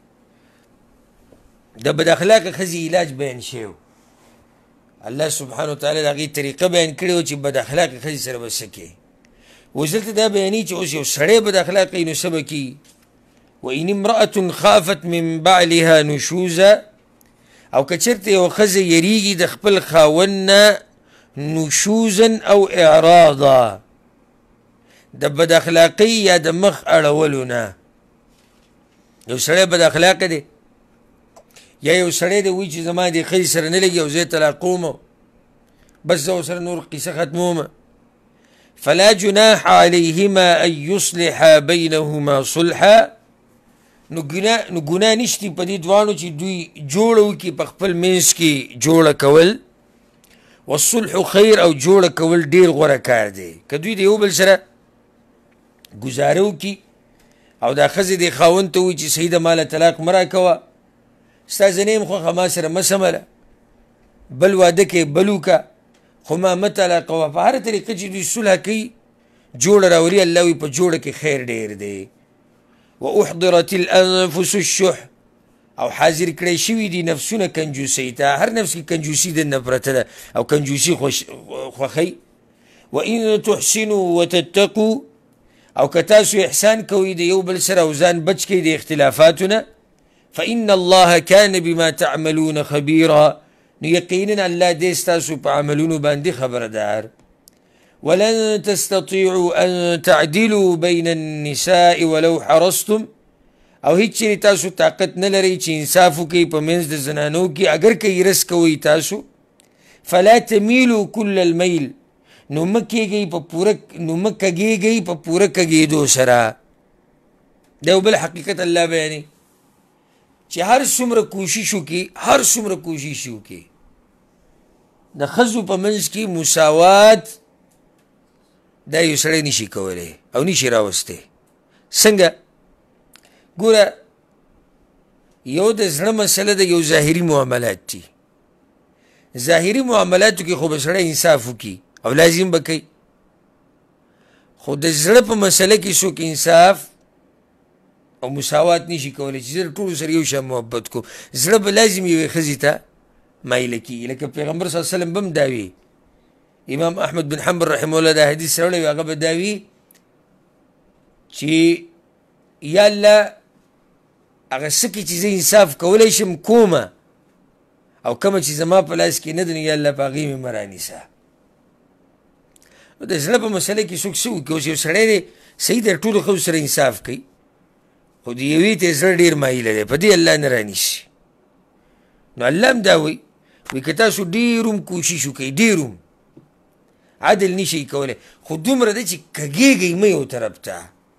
د بد اخلاقه ښځې علاج بیان شوی و. الله سبحانه وتعالی د هغې طریقه بیان کړې وه چې بد اخلاقه ښځې سره به څه کوي. اوس دلته دا بیانوي چې اوس یو سړی بد اخلاقه وي نو څه به کي. وان امرأة خافت من بعلها نشوزا او که چېرته یوه ښځه یریږي د خپل خاوند نه نشوزا او اعراضا د بد اخلاقۍ یا د مخ اړولو نه. یو سړی بد اخلاقه دی یا یو سړی دی وایي چې زما دې ښځې سره نه لګي او زه یې طلاق کوم بس زه ورسره نور قیسه ختمومه فلا جناح علیهما ان یصلحا بینهما صلحا نو ګناه نشتی په دې دواړو چې دوی جوړه وکړي په خپل منځ کې جوړه کول. والصلح خیر او جوړه کول ډېر غوره کار دی. که دوی د یو بل سره ګزاره وکړي او دا ښځې دې خاوند ته وایي چې صحیح ده ما له طلاق مه راکوه ستا زه نه یم خوښه ما سره مه سمله بل واده کې بل وکړه خو ما مه طلاقوه. په هره طریقه چې دوی صلح کوي جوړه راولي الله وایي په جوړه کې خیر ډېر دی. واحضرت الانفس الشح او حاضر کړی شوي دي نفسونه کنجوسۍ ته. هر نفس کې کنجوسي دننه پرته ده او کنجوسي خوښوي. وان تحسنوا وتتقوا او که تاسو احسان کوئ د یو بل سره او ځان بچ کوئ د اختلافاتونه فإن الله كان بما تعملون خبيرا نو یقینا الله دې ستاسو په عملونو باندې خبردار. ولن تستطيعوا ان تعدلوا بين النساء ولو حرصتم او هیڅ چیرې تاسو طاقت نه لرئ چې انصاف وکئ په منځ د زنانو کې اگر که یې رس کوئ تاسو. فلا تمیلوا كل المیل نو مه کېږئ په پوره نو مه کږېږئ په پوره کږېدو سره. دا یو بل حقیقت الله بیانوي چې هر څومره کوشش وکړي هر څومره کوشش وکړي د ښځو په منځ کې مساوات دا یو سړی نشي کولی او نشي راوستی. څنګه؟ ګوره یو د زړه مسله د یو ظاهري معاملات دي. ظاهري معاملاتو کې خو به سړی انصاف وکړي او لازم به کوي، خو د زړه په مسله کې څوک انصاف او مساوات نشي کولی چې زه ټولو سره یو شان محبت کوم. زړه به لازم یوې ښځې ته مایله کېږي، لکه پیغمبر صلی الله علیه وسلم به هم دا وي. امام احمد بن حنبل رحمه الله دا حدیث راوړی وي، هغه به دا وي چې یا الله هغه څه کې چې زه انصاف کولی شم کومه، او کومه چې زما په لاس کې نه ده نو یا الله په هغې مې مه رانیسه. نو د زړه په مسله کې څوک څه وکړي؟ اوس یو سړی دی صحیح دی ټولو ښځو سره انصاف کوي، خو د یوې ته یې زړه ډېر مایله دی، په دې الله نه رانیسي. نو الله هم دا وایي وایي که تاسو ډېر هم کوشش وکئ ډېر هم عدل نشئ کولی، خو دومره ده چې کږېږئ مه یو طرف ته.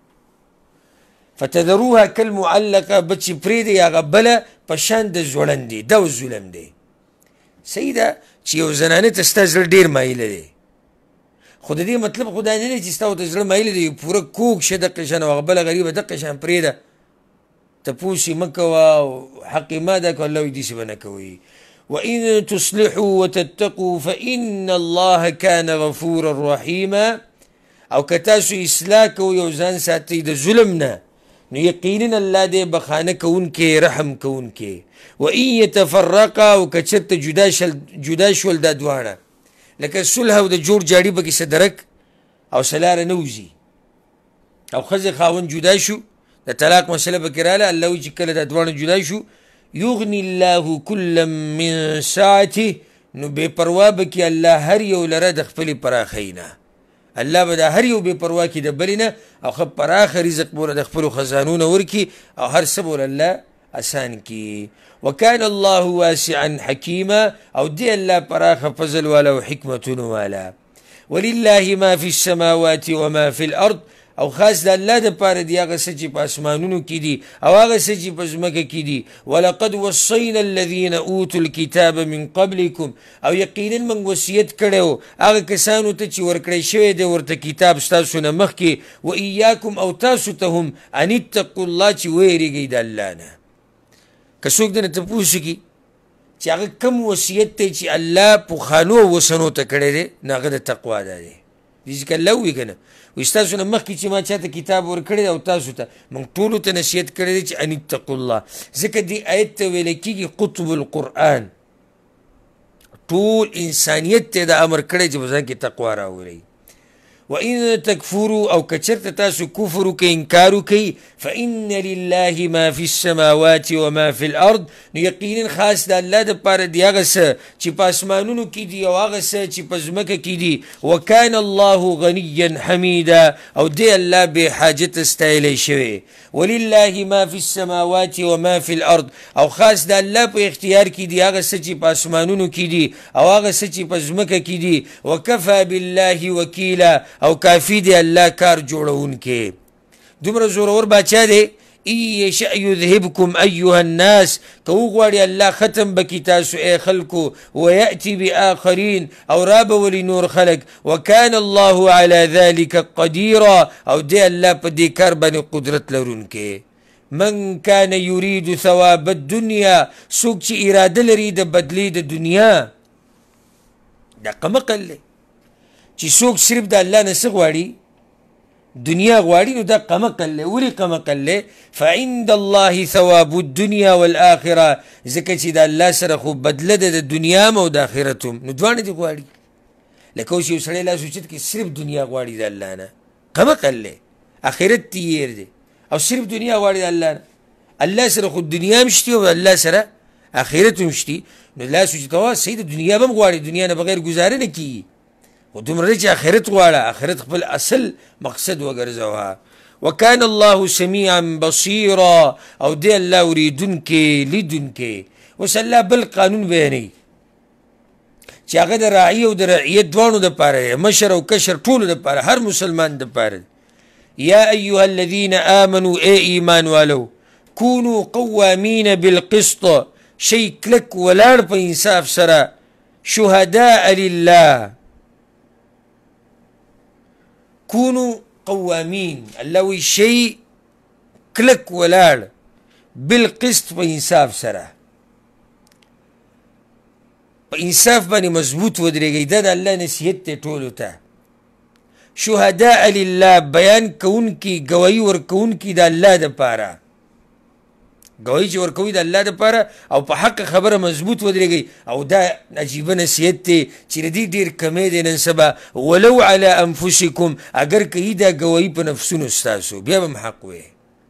فتذروها کالمعلقه بد چې پرېږدئ هغه بله په شان د ځوړندې. دا اوس ظلم دی. صحیح ده چې یو زنانه ته ستا زړه ډېر مایله دی، خو د دې مطلب خو دا نه دی چې ستا ورته زړه مایله دی پوره کوږ شه دقه شان او هغه بله غریبه دقه شان پرېږده، تپوس یې مه کوه او حق یې مه ادا کوه. الله وایي داسې به نه کوئ. وإن تصلحوا وتتقوا فإن الله كان غفورا رحيما. او که تاسو اصلاح کوئ او ځان ساتئ د ظلم نه نو یقینا الله دې بخانه کوونکی رحم کوونکی. وإن يتفرقا او که چېرته جدا شل جدا شول دا دواړه لکه صلح او د جوړ جاړي پکې څه درک او څه لاره نه وځي، او ښځې خاوند جدا شو د طلاق مسله پکې راله، الله وایي چې کله دا دواړه جدا شو یغني الله کلا من ساعته، نو بې پروا به کړي الله هر یو لره د خپلې پراخۍ نه. الله به دا هر یو بې پروا کړي د بلې نه او ښه پراخه رزق به د خپلو خزانو نه ورکړي او هر څه به الله آسان کړي. وکان الله واسعا حکیما، او دی الله پراخه فضل والا او حکمتونو والا. ولله ما فی السماوات وما فی الارض، او خاص د الله دپاره دی هغه څه چې په اسمانونو کې دي او هغه څه چې په ځمکه کې دي. ولقد وصینا الذین اوتوا الکتاب من قبلکم، او یقینا موږ وصیت کړی و هغه کسانو ته چې ورکړی شوی دی ورته کتاب ستاسو نه مخکې، و ایاکم او تاسو ته هم ان اتقوا الله چې ویرېږئ د الله نه. که څوک دنه تپوس وکړي چې هغه کوم وصیت دی چې الله پخوانو وسنو ته کړی دی نو هغه د تقوا دا دی. دې ځکه الله ووایي که نه وایي ستاسو نه مخکې چې ما چاته کتاب ورکړی دی او تاسو ته موږ ټولو ته نصیحت کړی دی چې ان اتقوا الله. ځکه دې آیت ته ویلی کېږي قطب القرآن، ټول انسانیت ته دا امر کړی چې په ځان کې تقوا راولئ. وإن تکفروا او که چېرته تاسو کفر وکئ انکار وکئ فإن لله ما فی السماوات وما فی الارض، نو یقینا خاص د الله دپاره دی هغه څه چې په اسمانونو کې دي او هغه څه چې په ځمکه کې دي. وکان الله غنیا حمیدا، او دی الله بې حاجته ستایلی شوی. ولله ما فی السماوات وما فی الارض، او خاص د الله په اختیار کې دي هغه څه چې په اسمانونو کې دي او هغه څه چې په ځمکه کې دي. وکفی بالله وکیلا، او کافی دی الله کار جوړونکی. دومره زورور باچا دی. ای یشأ یذهبکم ایها الناس، که وغواړي الله ختم بکي تاسو ای خلکو، ویأتي بآخرین، او رابولي نور خلق. وکان الله علی ذلک قدیرا، او دی الله په دې کار باندې قدرت لرونکی. من کان یرید ثواب الدنیا، څوک چې اراده لري د بدلې د دنیا، دا قمقل دی چې څوک صرف د الله نه څه غواړي دنیا غواړي، نو دا قمقل دی. ولې قمقل دی؟ فعند الله ثواب الدنیا والآخره، ځکه چې د الله سره خو بدله ده د دنیا هم او د آخرت هم، نو دواړه دې غواړي. لکه اوس یو سړی لاس اوچت کړي صرف دنیا غواړي د الله نه، قمقل دی. آخرت ته یې دی او صرف دنیا غواړي د الله نه. الله سره خو دنیا هم شتي او الله سره آخرت هم شتي، نو لاس اوچت کوه صحیح د دنیا به هم غواړي، دنیا نه بغیر گزاره نه کېږي. و دومره چې آخرت غواړه، آخرت خپل اصل مقصد وګرځوه. وکان الله سمیعا بصیرا، او دی الله اوریدونکی لیدونکی. اوس الله بل قانون بیانوي چې هغه د راعي او د رعیت دواړو دپاره دی، مشر او کشر ټولو دپاره، هر مسلمان دپاره دی. یا ایها الذین آمنوا ای ایمان والو کونو قوامین بالقسط شی کلک ولاړ په انصاف سره، شهداء لله کونو قوامین، الله وی شی کلک ولاړ بالقسط په انصاف سره، په انصاف باندې مضبوط ودرېږئ. دا د الله نصیحت دی ټولو ته. شهداء لله بیان کوونکي ګواهي ورکوونکي د الله دپاره، ګواهي چې ورکوي د الله دپاره او په حق خبره مضبوط ودرېږئ. او دا عجیبه نصیحت دی چې د دې ډېر کمی دی نن سبا. ولو علی انفسکم، اگر کوي دا ګواهي په نفسونو ستاسو، بیا به م حق وی.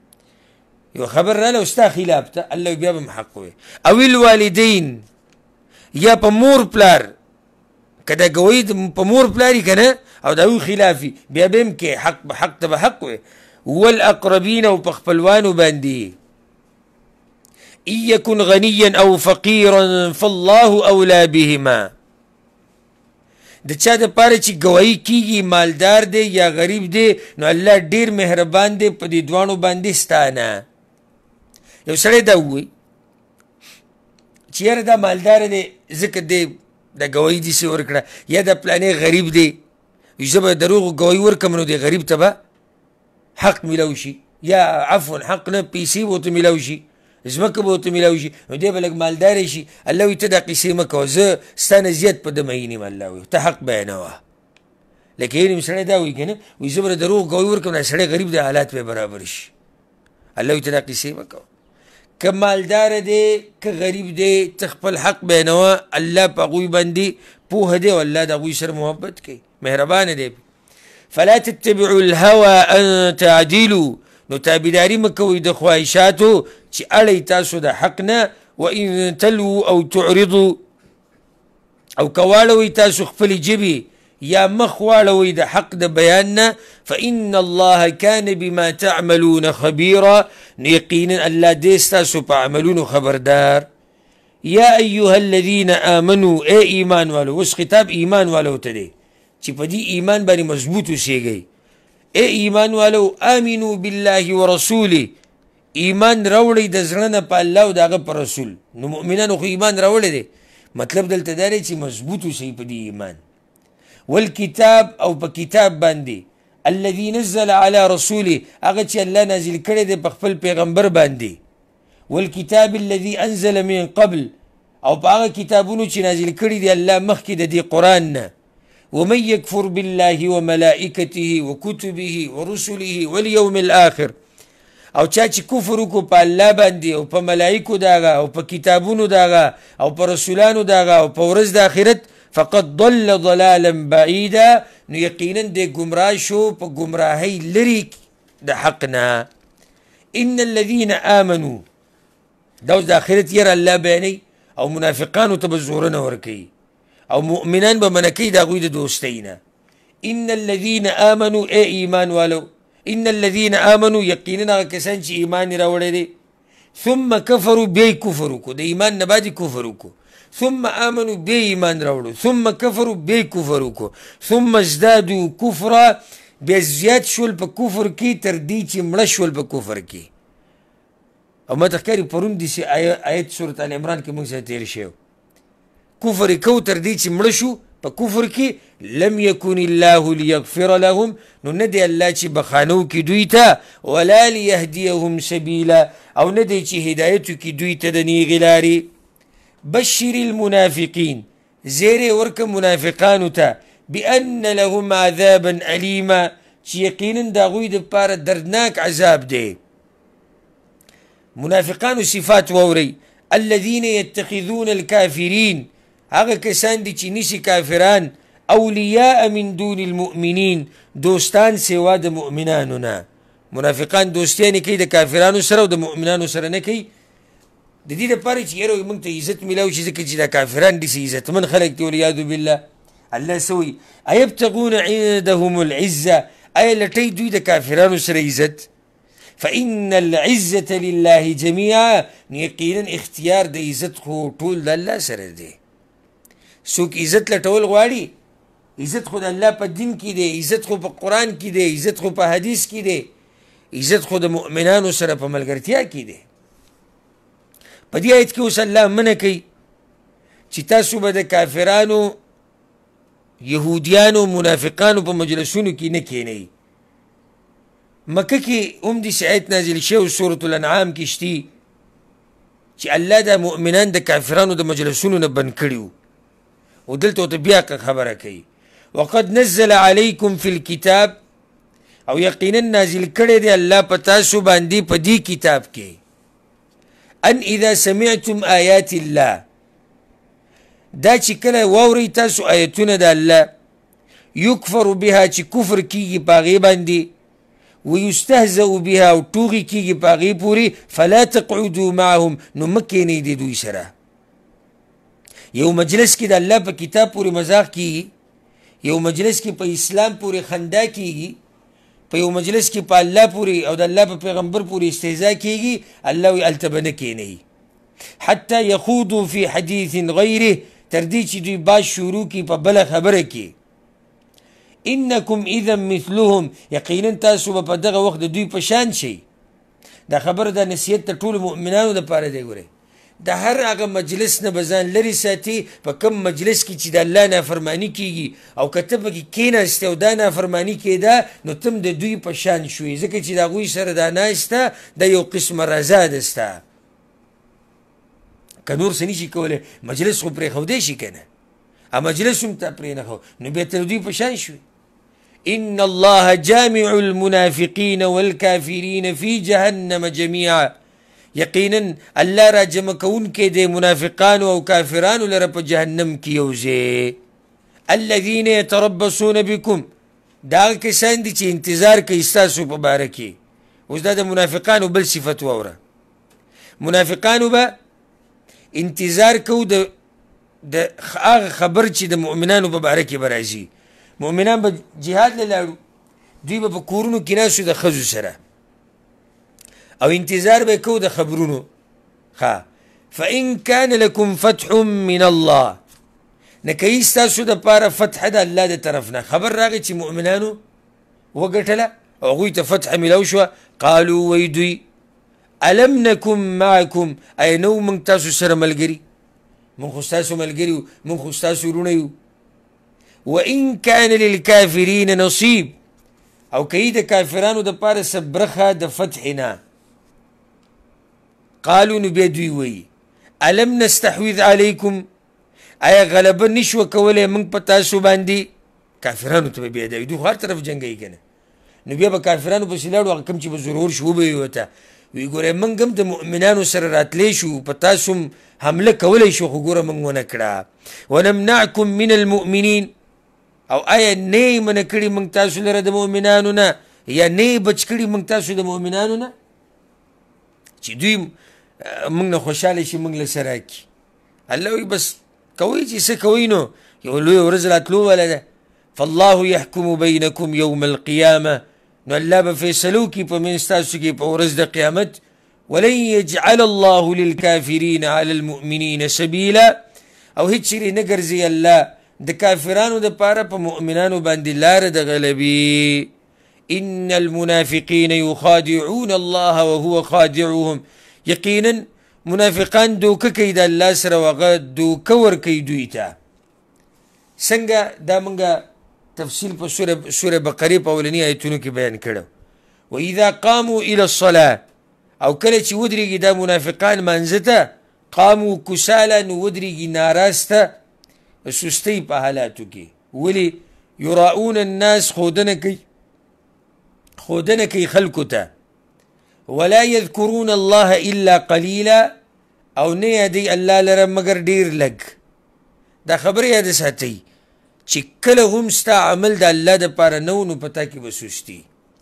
یو خبر راله او ستا خلاف ته، الله بیا به م حق وی. او الوالدین، یا په مور پلار، که دا ګواهي په مور پلار که نه او د هغوی خلافي، بیا به هم کې حق به حق ته به حق وی. والاقربین، او په خپلوانو باندې. ان یکن غنیا او فقیرا فالله اولی بهما، د چا دپاره چې ګواهي کیږي مالدار دی یا غریب دی، نو الله ډېر مهربان دی په دې دواړو باندې ستانه. یو سړی دا ووایي چې یاره دا مالدار دی ځکه دی دا ګواهي داسې ورکړه، یا دا پلانې غریب دی زه به دروغو ګواهي ورکړم نو د غریب ته به حق میلاو شي، یا عفوا حق نه پیسې به ورته میلاو شي، ځمکه به ورته میلاو شي، نو دی به لږ مالداری شي. الله وایي ته دا قیسې مه کوه، زه ستا نه زیات په ده مین یم. الله وایي ته حق بیانوه. لکه یو نیم سړی دا وایي که نه، وایي زه به د دروغو ګواهي ورکړم دا سړی غریب دی حالات به برابر شي. الله وایي ته دا قیسې مه کوه. که مالدار دی که غریب دی ته خپل حق بیانوه. الله په هغوی باندې پوهه دی او الله د هغوی سره محبت کوي، مهربانه دی. فلا تتبعوا الهوى ان تعدلوا، نو تابعداري مه کوئ د خواهشاتو چې اړئ تاسو د حق نه. وان تلووا او تعرضوا، او که واړوئ تاسو خپلې ژبې یا مخ واړوئ د حق د بیان نه، فان الله کان بما تعملون خبیرا، نو یقینا الله دی ستاسو په عملونو خبردار. یا ایها الذین آمنوا ای ایمان والو، اوس خطاب ایمان والو ته دی چې په دې ایمان باندې مضبوط اوسېږئ. ای ایمان والو آمنوا بالله ورسوله، ایمان راوړئ د زړه نه په الله او د هغه په رسول. نو مؤمنانو خو ایمان راوړی دی، مطلب دلته دا دی چې مضبوط اوسئ په دې ایمان. والکتاب، او په کتاب باندې، الذي نزل على رسوله، هغه چې الله نازل کړی دی په خپل پیغمبر باندې. والکتاب الذي انزل من قبل، او په هغه کتابونو چې نازل کړي دی الله مخکې د دې قرآن نه. ومن يكفر بالله وملائكته وكتبه ورسله واليوم الآخر، او چا چې کفر وکړو په الله باندې او په ملائکو داغه او په کتابونو داغه او په رسولانو داغه او په ورځ د آخرت، فقد ضل ضلالا بعیدا، نو یقینا دی ګمراه شو په ګمراهۍ لرې د حق نه. ان الذين آمنوا، دا اوس د آخرت یره الله بیانوي، او منافقانو ته به زورونه ورکوي او مؤمنان به منع کوي د هغوی د دوستۍ نه. ان الذين آمنوا ای ایمان والو، ان الذين آمنوا یقینا هغه کسان چې ایمان یې راوړی دی، ثم کفروا بیا یې کفر وکړو، د ایمان نه بعد یې کفر وکړو. ثم آمنوا بیا ایمان راوړو، ثم کفروا بیا کفر وکړو، ثم ازدادوا کفرا، بیا زیات شول په کفر کې تر دې چې مړه شول په کفر کې. او ما ته ښکاري پرون داسې آیت سورت ال عمران کې موږ سره تېر شوی، کفر یې کوو تر دې چې مړه شو په کفر کې. لم یکن الله لیغفر لهم، نو نه دی الله چې بخانه وکړي دوی ته، ولا لیهدیهم سبیلا، او نه دی چې هدایت وکړي دوی ته د نیغې لارې. بشر المنافقین، زیری ورکه منافقانو ته، بان لهم عذابا علیما، چې یقینا د هغوی دپاره دردناک عذاب دی. منافقانو صفات واورئ. الذین یتخذون الکافرین، هغه کسان دي چې نیسي کافران اولیاء من دون المؤمنین، دوستان سوا د مؤمنانو نه. منافقان دوستیانې کوي د کافرانو سره او د مؤمنانو سره نه کوي، د دې دپاره چې یاره موږ ته عزت میلاو شي، ځکه چې دا کافران داسې عزتمن خلک دي والعیاذ بالله. الله څه وایي؟ ایبتغون عندهم العزه، آیا لټوي دوی د کافرانو سره عزت؟ فإن العزة لله جميعا، یقینا اختیار د عزت خو ټول د الله سره دی. څوک عزت لټول غواړي عزت خو د الله په دین کې دی عزت خو په قرآن کې دی عزت خو په حدیث کې دی عزت خو د مؤمنانو سره په ملګرتیا کې دی په دې آیت کې اوس الله منع کوي چې تاسو به د کافرانو یهودیانو منافقانو په مجلسونو کې نه کینئ مکه کې هم داسې آیت نازل شوی سورة الانعام کې شتي چې الله د مؤمنان د کافرانو د مجلسونو نه بند کړي وو او دلته ورته بیا خبره کوي وقد نزل علیکم فی الکتاب او یقینا نازل کړی دی الله په تاسو باندې په دې کتاب کې ان اذا سمعتم آیات الله دا چې کله واورئ تاسو آیتونه د الله یکفر بها چې کفر کیږي په هغې باندې ویستهزأ بها او ټوغې کیږي په هغې پورې فلا تقعدوا معهم نو مه کښېنئ د دوی سره یو مجلس کې د الله په کتاب پورې مذاق کیږي یو مجلس کې په اسلام پورې خندا کیږي په یو مجلس کې په الله پورې او د الله په پیغمبر پورې استهزا کیږي الله وایي هلته به نه کښېنئ حتی یخوضوا فی حدیث غیره تر دې چې دوی باز شروع کړي په بله خبره کې انکم اذا مثلهم یقینا تاسو به په دغه وخت د دوی په شان شئ دا خبره دا نصیحت د ټولو مؤمنانو دپاره دی ګورئ د هر هغه مجلس نه به ځان لرې ساتي په کوم مجلس کې چې د الله نافرماني کیږي او که ته پکې کښېناستې او دا نافرماني کېده نو تم د دوی په شان شوې ځکه چې د هغوی سره دا ناسته دا یو قسمه رضا ده ستا که نور څه نشي کولی مجلس خو پرېښودی شي که نه او مجلس هم ته پرېنښو نو بیا ته د دوی په شان شوې ان الله جامع المنافقین والکافرین فی جهنم جمیعا یقینا الله را جمع کوونکی دی منافقانو او کافرانو لره په جهنم کې یو ځای الذین یتربصون بکم دا هغه کسان دي چې انتظار کوي ستاسو په باره کې اوس دا د منافقانو بل صفت واوره منافقانو به انتظار کو د د هغه خبر چې د مؤمنانو په باره کې به راځي مؤمنان به جهاد له لاړو دوی به په کورونو کې ناستو د ښځو سره او انتظار به کو د خبرونو ښه فان کان لکم فتح من الله نه کوي ستاسو دپاره فتح د الله د طرف نه خبر راغی چې مؤمنانو وګټله او هغوی ته فتح میلاو شوه قالو وی دوی الم نکن معکم ای نو موږ تاسو سره ملګري موږ خو ستاسو ملګري یو موږ خو ستاسو وروڼه یو وان کان للکافرین نصیب او کوي د کافرانو دپاره څه برخه د فتح نه قالو نو بیا دوی وایي الم نستحوذ علیکم آیا غلبه نشوه کولی موږ په تاسو باندې کافرانو ته به بیا دا دوی خو هر طرف جنګوي که نه نو بیا به کافرانو پسې لاړو هغه کوم چې به ضرور شو به یې ورته وی ګوره موږ هم د مؤمنانو سره راتلی شو په تاسو هم حمله کولی شو خو ګوره موږ ونه کړه ونمنعکم من المؤمنین او آیا نه یې منع کړي موږ تاسو لره د مؤمنانو نه یا نه یې بچ کړي موږ تاسو د مؤمنانو نه چې دوی موږ نه خوشحاله شي موږ له سره کړي الله وایي بس کوئ چې څه کوئ نو یو لویه ورځ راتلو واله ده فالله یحکم بینکم یوم القیامه نو الله به فیصلو کړي په منځ تاسو کې په ورځ د قیامت ولن یجعل الله للکافرین علی المؤمنین سبیلا او هیڅ چیرې نه ګرځي الله د کافرانو دپاره په مؤمنانو باندې لاره د غلبي ان المنافقین یخادعون الله وهو خادعهم یقینا منافقان دوکه کوي د الله سره او هغه دوکه ورکوي دوی ته څنګه دا موږ تفصیل په سوره بقرې په اولني آیتونو کې بیان کړو واذا قاموا الى الصلاه او کله چې ودرېږي دا منافقان مانځه ته قاموا کسالا نو ودرېږي ناراسته سستۍ په حالاتو کې ولې یراؤون الناس ښودنه کوي ښودنه کوي خلکو ته ولا یذکرون الله الا قلیلا او نه یادوي الله لره مګر ډېر لږ دا خبره یاد ساتئ چې کله هم ستا عمل د الله دپاره نه و نو په تا کې به سستي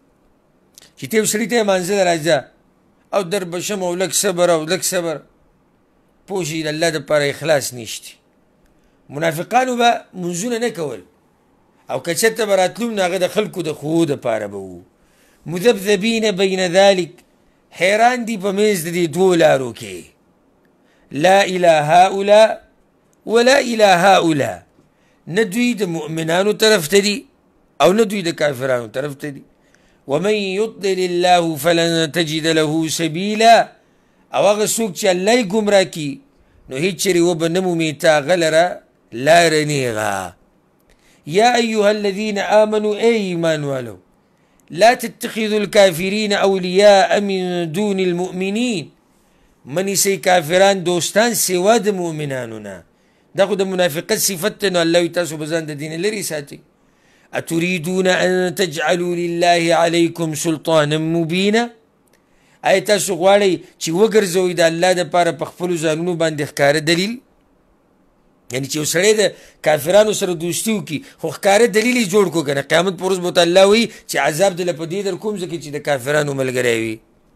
چې ته یو سړي ته یې مانځه ته راځه او در بشم او لږ صبر او لږ صبر پوه شي د الله دپاره اخلاص نشته منافقانو به منځونه نه کول او که چېرته به راتلو نو هغه د خلکو د ښوو دپاره به وو مذبذبین بین ذلک حیران دي په منځ د دې دوو لارو کې لا اله هؤلاء ولا الى هؤلاء ندوی د مؤمنانو طرف ته دي او ندوی د کافرانو طرف ته دي. ومن يضلل الله فلن تجد له سبيلا او هغه څوک چې الله یې ګمراه کي نو هیڅ چېرې وبه نه مومي تا هغه لره لاره نیغه. یا ایها الذین آمنوا ای ایمان والو لا تتخذوا الكافرین اولیاء من دون المؤمنین منیسئ کافران دوستان سوا د مؤمنانو نه. دا خو د منافقت صفت دی نو الله وایي تاسو به ځان د دین لرې ساتئ. اتريدون ان تجعلوا لله عليكم سلطانا مبینا آیا تاسو غواړئ چې وګرځوئ د الله دپاره په خپلو ځانونو باندې ښکاره دلیل، یعنی چې یو سړی د کافرانو سره دوستي وکړي خو ښکاره دلیل یې جوړ کړو که نه قیامت په ورځ به ورته الله وایي چې عذاب دله په دې در کوم ځکه چې د کافرانو ملګری وي.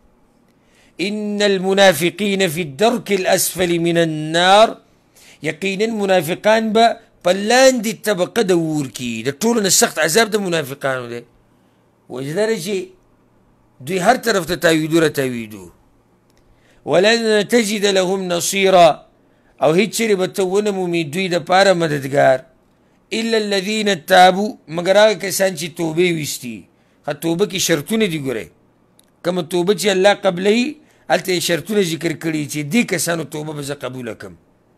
ان المنافقین فی الدرک الاسفل من النار یقینا منافقان به په لاندې طبقه د اور کې د ټولو نه سخت عذاب د منافقانو دی. وجداره چې دوی هر طرف ته تاویدو را تاویدو. ولن تجد لهم نصیرا او هیڅ چېرې به ته ونه مومي دوی دپاره مددګار. الا الذین تابو مګر هغه کسان چې توبې ویستي. ښه توبه کې شرطونه دي ګورئ، کومه توبه چې الله قبلوي هلته یې شرطونه ذکر کړي چې دې کسانو توبه به زه قبوله کړم.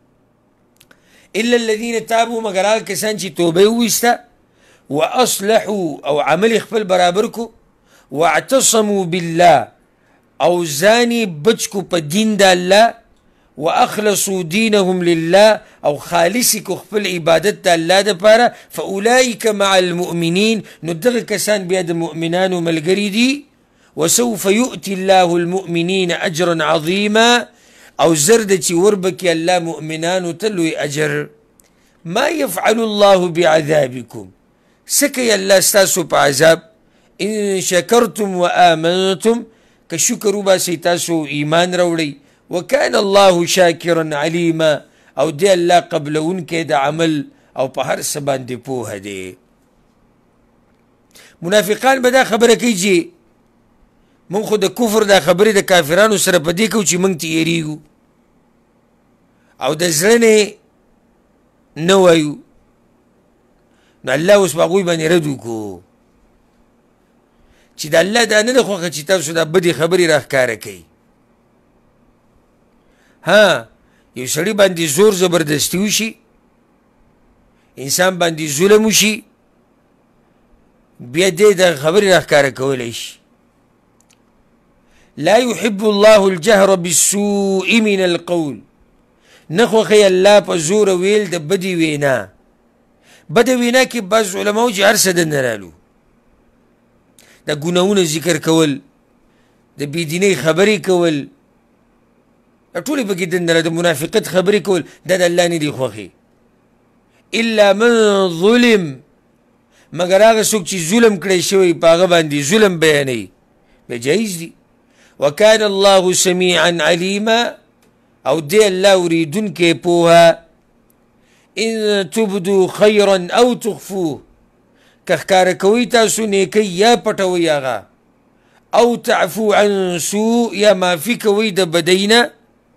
الا الذین تابو مګر هغه کسان چې توبه یې وویسته واصلحوا او عمل خپل برابر کو واعتصموا بالله او ځان یې بچ کو په دین د الله واخلصوا دینهم لله او خالصی کو خپل عبادت د الله دپاره فاولئک مع المؤمنین نو دغه کسان بیا د مؤمنانو ملګري دي. وسوف یؤتي الله المؤمنین اجرا عظیما او زر ده چې وربکي الله مؤمنانو ته لوی اجر. ما يفعل الله بعذابکم څه کوي الله ستاسو په عذاب ان شکرتم وآمنتم که شکر وباسئ تاسو ایمان راوړئ. وکان الله شاکرا علیما او دی الله قبلونکی د عمل او په هر څه باندې پوهه دی. منافقان به دا خبره کوي چې مونږ خو د کفر دا خبرې د کافرانو سره په دې کوو چې مونږ تیریږو او د زړه نه نه وایو. نو الله اوس په هغوی باندې رد وکړو چې د الله دا نه ده خوښه چې تاسو دا بدې خبرې راښکاره کوئ. ها یو سړي باندې زور زبردستي وشي، انسان باندې ظلم وشي، بیا دې د خبرې راښکاره کولی شي. لا يحب الله الجهر بالسوء من القول نه خوښوي الله په زوره ویل د بدې وینا. بده وینا کې بعض علماو چې هر څه دننه رالو د ګناهونه ذکر کول، د بېدینۍ خبرې کول، ټولې پکې دننه را د منافقت خبرې کول دا د الله نه دي خوښې. الا من ظلم مګر هغه څوک چې ظلم کړی شوی په هغه باندې ظلم بیانوي بیا جایز دي. وکان الله سمیعا علیما او دی الله اوریدونکی پوهه. ان تبدو خیرا او تخفوه که ښکاره کوئ تاسو نیکۍ یا پټوئ هغه، او تعفو عن سوء یا معافي کوئ د بدۍ نه.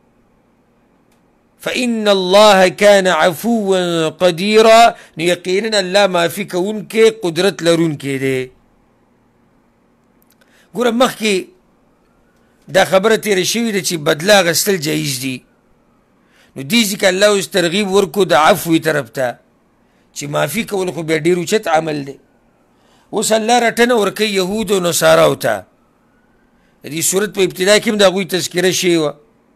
فإن الله كان عفوا قديرا نو یقینا الله معافي کوونکی قدرت لرونکی دی. ګوره مخکې دا خبره تېره شوې ده چې بدله اخیستل جایز دي. نو دې ځکه الله اوس ترغیب ورکو د عفوې طرف ته چې معافي کول خو بیا ډېر اوچت عمل دی. اوس الله رټنه ورکوي یهودو نصاراو ته. د دې صورت په ابتدا کې هم د هغوی تذکره شوې وه.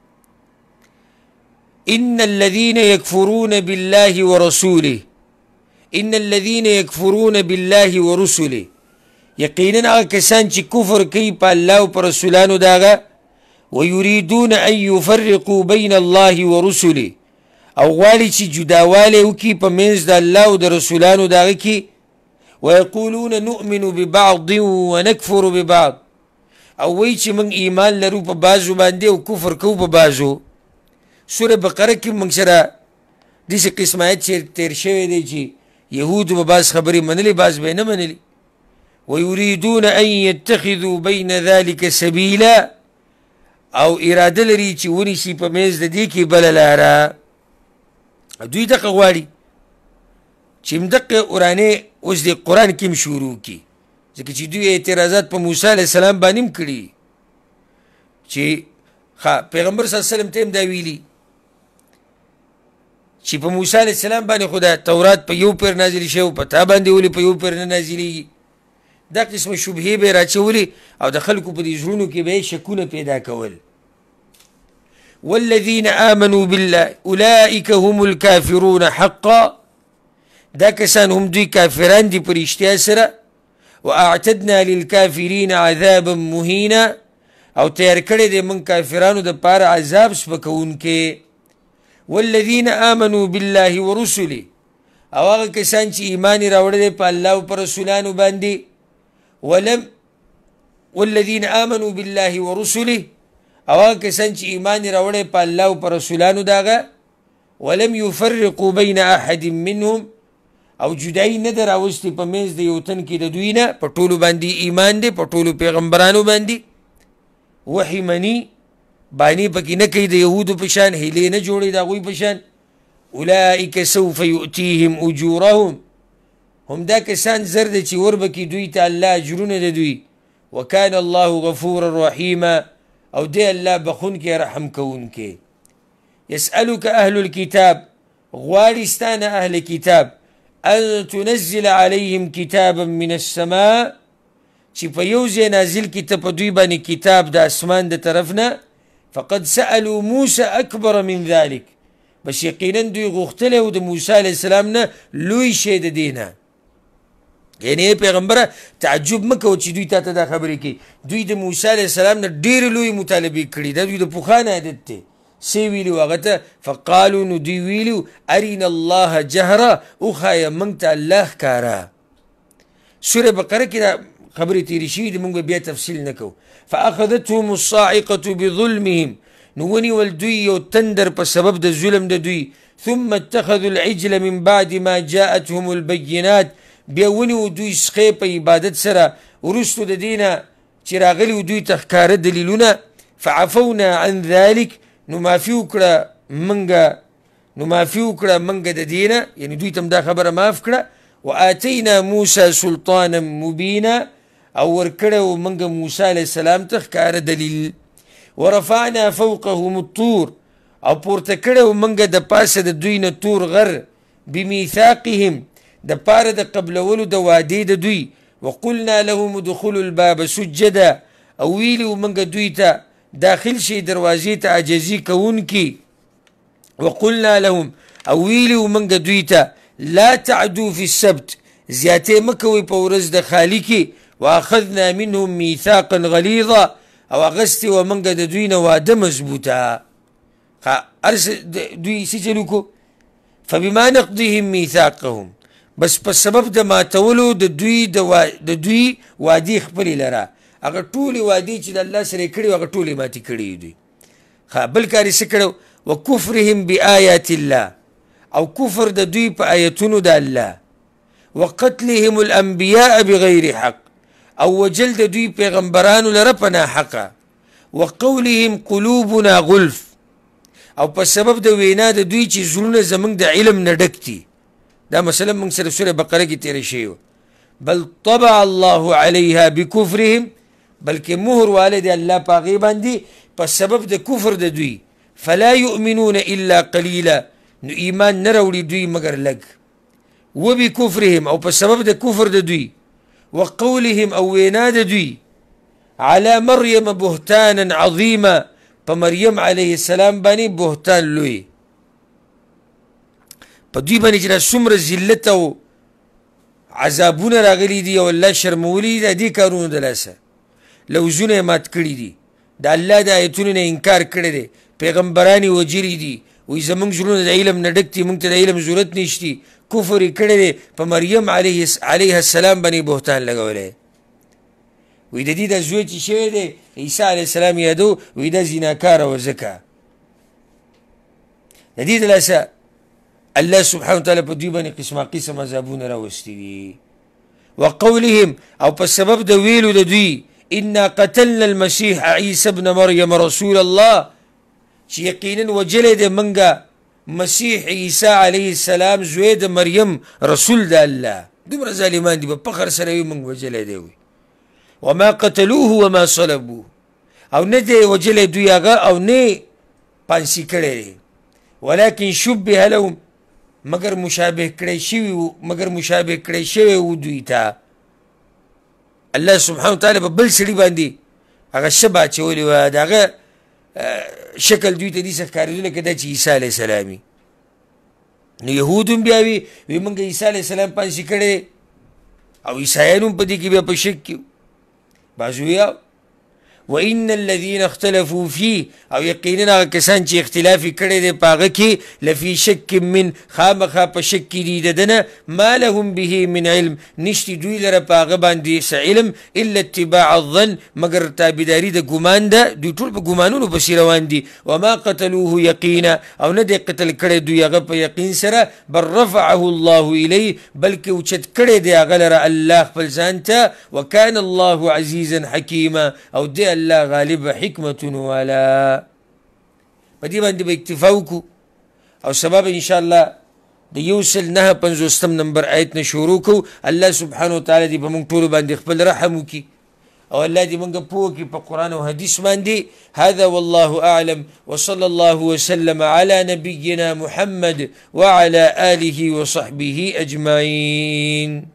ان الذين يكفرون بالله ورسوله ان الذين يكفرون بالله ورسله یقینا هغه کسان چې کفر کوي په الله او په رسولانو د هغه ويريدون ان يفرقوا بين الله ورسله او غواړي چې جداوالی وکړي په منځ د الله او د رسولانو د هغه کې. ويقولون نؤمن ببعض ونكفر ببعض او وایي چې موږ ایمان لرو په بعضو باندې او کفر کوو په بعضو. سوره بقره کې موږ سره داسې قسم آیت چې تېر شوی دی چې یهودو به بعض خبرې منلې بعض به یې نه منلې. ويريدون ان يتخذوا بين ذلك سبيلا او اراده لري چې ونیسي په منځ د دې کې بله لاره. دوی دغه غواړي چې مدقه قرآنې اوس د قرآن کې هم شروع کړي، ځکه چې دوی اعتراضات په موسی علیه السلام باندې هم کړي چې پیغمبر صلی الله علیه وسلم ته هم دا ویلي چې په موسی علیه السلام باندې خو دا تورات په یو پیر نازل شوی، په تا باندې ولې په یو پیر نه نازلېږي. دا قسمه شبهې به یې راچولې او د خلکو په دې زړونو کې به یې شکونه پیدا کول. والذین آمنوا بالله اولئک هم الکافرون حقا، دا کسان هم دوی کافران دي په رښتیا سره. واعتدنا للکافرین عذابا مهینا، او تیار کړی دی موږ کافرانو دپاره عذاب سپکوونکی. والذین آمنوا بالله ورسله، او هغه کسان چې ایمان یې راوړی دی په الله او په رسولانو باندې. ولم والذین آمنوا بالله ورسله، او هغه کسان چې ایمان یې راوړی په الله او په رسولانو د هغه. ولم یفرقوا بین احد منهم، او جدایي نه ده راوستې په منځ د یو تن کې د دوی نه، په ټولو باندې ایمان دی، په ټولو پیغمبرانو باندې وحي مني، باني پکې نه کوي د یهودو په شان، هیلې نه جوړوي د هغوی په شان. اولئک سوف یؤتیهم اجورهم، هم دا کسان زر ده چې وربکي دوی ته الله اجرونه د دوی. وکان الله غفورا رحیما، او دی الله بخونکی رحم کوونکی. یسألک اهل الكتاب، غواړي ستانه اهل کتاب، ان تنزل عليهم كتابا من السماء، چې په یو ځای نازل کړي ته په دوی باندې کتاب د اسمان د طرف نه. فقد سألوا موسى اکبر من ذلك، بس یقینا دوی غوښتلی و د موسی علیه السلام نه لوی شی د دې نه. یعنې پیغمبره تعجب مه کوه چې دوی تا ته دا خبرې کوي، دوی د موسی علیه السلام نه ډېرې لویې مطالبې کړي، دا دوی د پخوانه عادت دی. سی ویلو هغه ته فقالو، نو دوی ویلو ارنا الله جهره، وښایه موږ ته الله ښکاره. سوره بقره کې دا خبرې تېرې شوي دي، موږ به بیا تفصیل نه کوو. فاخذتهم الصاعقة بظلمهم، نو ونیول دوی یو تندر په سبب د ظلم د دوی. ثم اتخذوا العجل من بعد ما جاءتهم البینات، بیا ونیو دوی سخې په عبادت سره وروستو د دې نه چې راغلي و دوی ته ښکاره دلیلونه. فعفونا عن ذلك، نو معافي وکړه منګه نو معافي وکړه منګه د دې نه، یعنې دوی ته هم دا خبره معاف کړه. وآتینا موسی سلطانا مبینا، او ورکړی و منګه موسی علیه السلام ته ښکاره دلیل. ورفعنا فوقهم الطور، او پورته کړی و منګه د پاسه د دوی نه تور غر. بمیثاقهم، د پاره د قبلولو د وعدې د دوی. وقلنا لهم ادخلوا الباب سجدا، او ویلي و منګه دوی ته داخل شي دروازې ته عاجزي کوونکي. وقلنا لهم، او ویلي و منګه دوی ته لا تعدوا في السبت، زیاتې مه کوئ په ورځ د خالي کې. واخذنا منهم میثاقا غلیظا، او اغستې و منګه د دوی نه واده مضبوطه. هر څه دوی څه چل وکړو. فبما نقضهم میثاقهم، بس په سبب د ماتولو د دوی د دوی وعدې خپلې لره، هغه ټولې وعدې چې د الله سره یې کړي هغه ټولې ماتې کړي دوی. بل کار یې څه کړی؟ وکفرهم بآیات الله، او کفر د دوی په آیتونو د الله. وقتلهم الانبیاء بغیر حق، او وجل د دوی پیغمبرانو لره په ناحقه. وقولهم قلوبنا غلف، او په سبب د وینا د دوی چې زړونه زموږ د علم نه ډک دي. دا مثلا موږ سره سوره بقره کې تېره شوې. بل طبع الله علیها بکفرهم، بلکې مهر والی دی الله په هغې باندې په سبب د کفر د دوی. فلا یؤمنون الا قلیلا، نو ایمان نه راوړي دوی مګر لږ. وبکفرهم، او په سبب د کفر د دوی. وقولهم، او وینا د دوی. على مریم بهتانا عظیما، په مریم علیه السلام باندې بهتان لوی، په دوی باندې چې دا څومره ذلت او عذابونه راغلي دي او الله شرمولي دي، د دې کارونو د لاسه لوزونه یې مات کړي دي، د الله د ایتونو نه انکار کړی دی، پیغمبران یې وجلي دي، وایي زموږ زړونه د علم نه ډک دي، موږ ته د علم ضرورت نشتی. کفر یې کړی دی، په مریم علیه السلام باندې بهتان لګولی. وی د دې د زوی چې شوی دی عیسی علیه السلام یادو، وی دا زیناکاره و ځکه د دې د لاسه الله سبحانه وتعالی په دوی باندې قسمه قسم عذابونه راوستي دي. وقولهم، او په سبب د ویلو د دوی. انا قتلنا المسيح عیسی ابن مریم رسول الله، چې یقینا وجلی دی منګه مسیح عیسی علیه السلام زوی د مریم رسول د الله. دومره ظالمان دي، په فخر سره وي موږ وجلی دی. وي وما قتلوه وما صلبوه، او نه دی وجلی دوی هغه او نه پانسي کړی دی، ولکن شبه لهم، مگر مشابه کړی شوي وو، مگر مشابه کړی شوی وو دوی ته. الله سبحانه وتعالی په بل سړي باندې هغه شبه اچولی وه، د هغه شکل دوی ته داسې ښکارېدو لکه دا چې عیسی علیه السلام وي. نو یهود هم بیا وي وایي موږ عیسی علیه السلام پانسي کړی او عیسایان هم په دې کې بیا په شک کې بعض وایي وإن الذين اختلفوا فيه، او یقینا هغه کسان چې اختلاف یې کړی دی په هغه کې لفي شک من، خامخا په شک کې دي د ده نه، ما لهم به من علم، نشتې دوی لره په هغه باندې څه علم، الا اتباع الظن، مګر تابعداري د ګمان ده، دوی ټول په ګمانونو پسې روان دي. وما قتلوه یقینا، او نه دی قتل کړی دوی هغه په یقین سره، بل رفعه الله الیه، بلکې اوچت کړی دی هغه لره الله خپل ځان ته، وکان الله عزیزا حکیما، او دی الله غالب حکمت والا. په دې باندې به اکتفا وکړو او سبب انشاءالله د یو سل نهه پنځوستم نمبر آیت نه شروع کوو. الله سبحانه وتعالی دې په موږ ټولو باندې خپل رحم وکړي او الله دې موږ پوه کړي په قرآن او حدیث باندې. هذا والله اعلم، وصلى الله وسلم على نبينا محمد وعلى آله وصحبه اجمعين.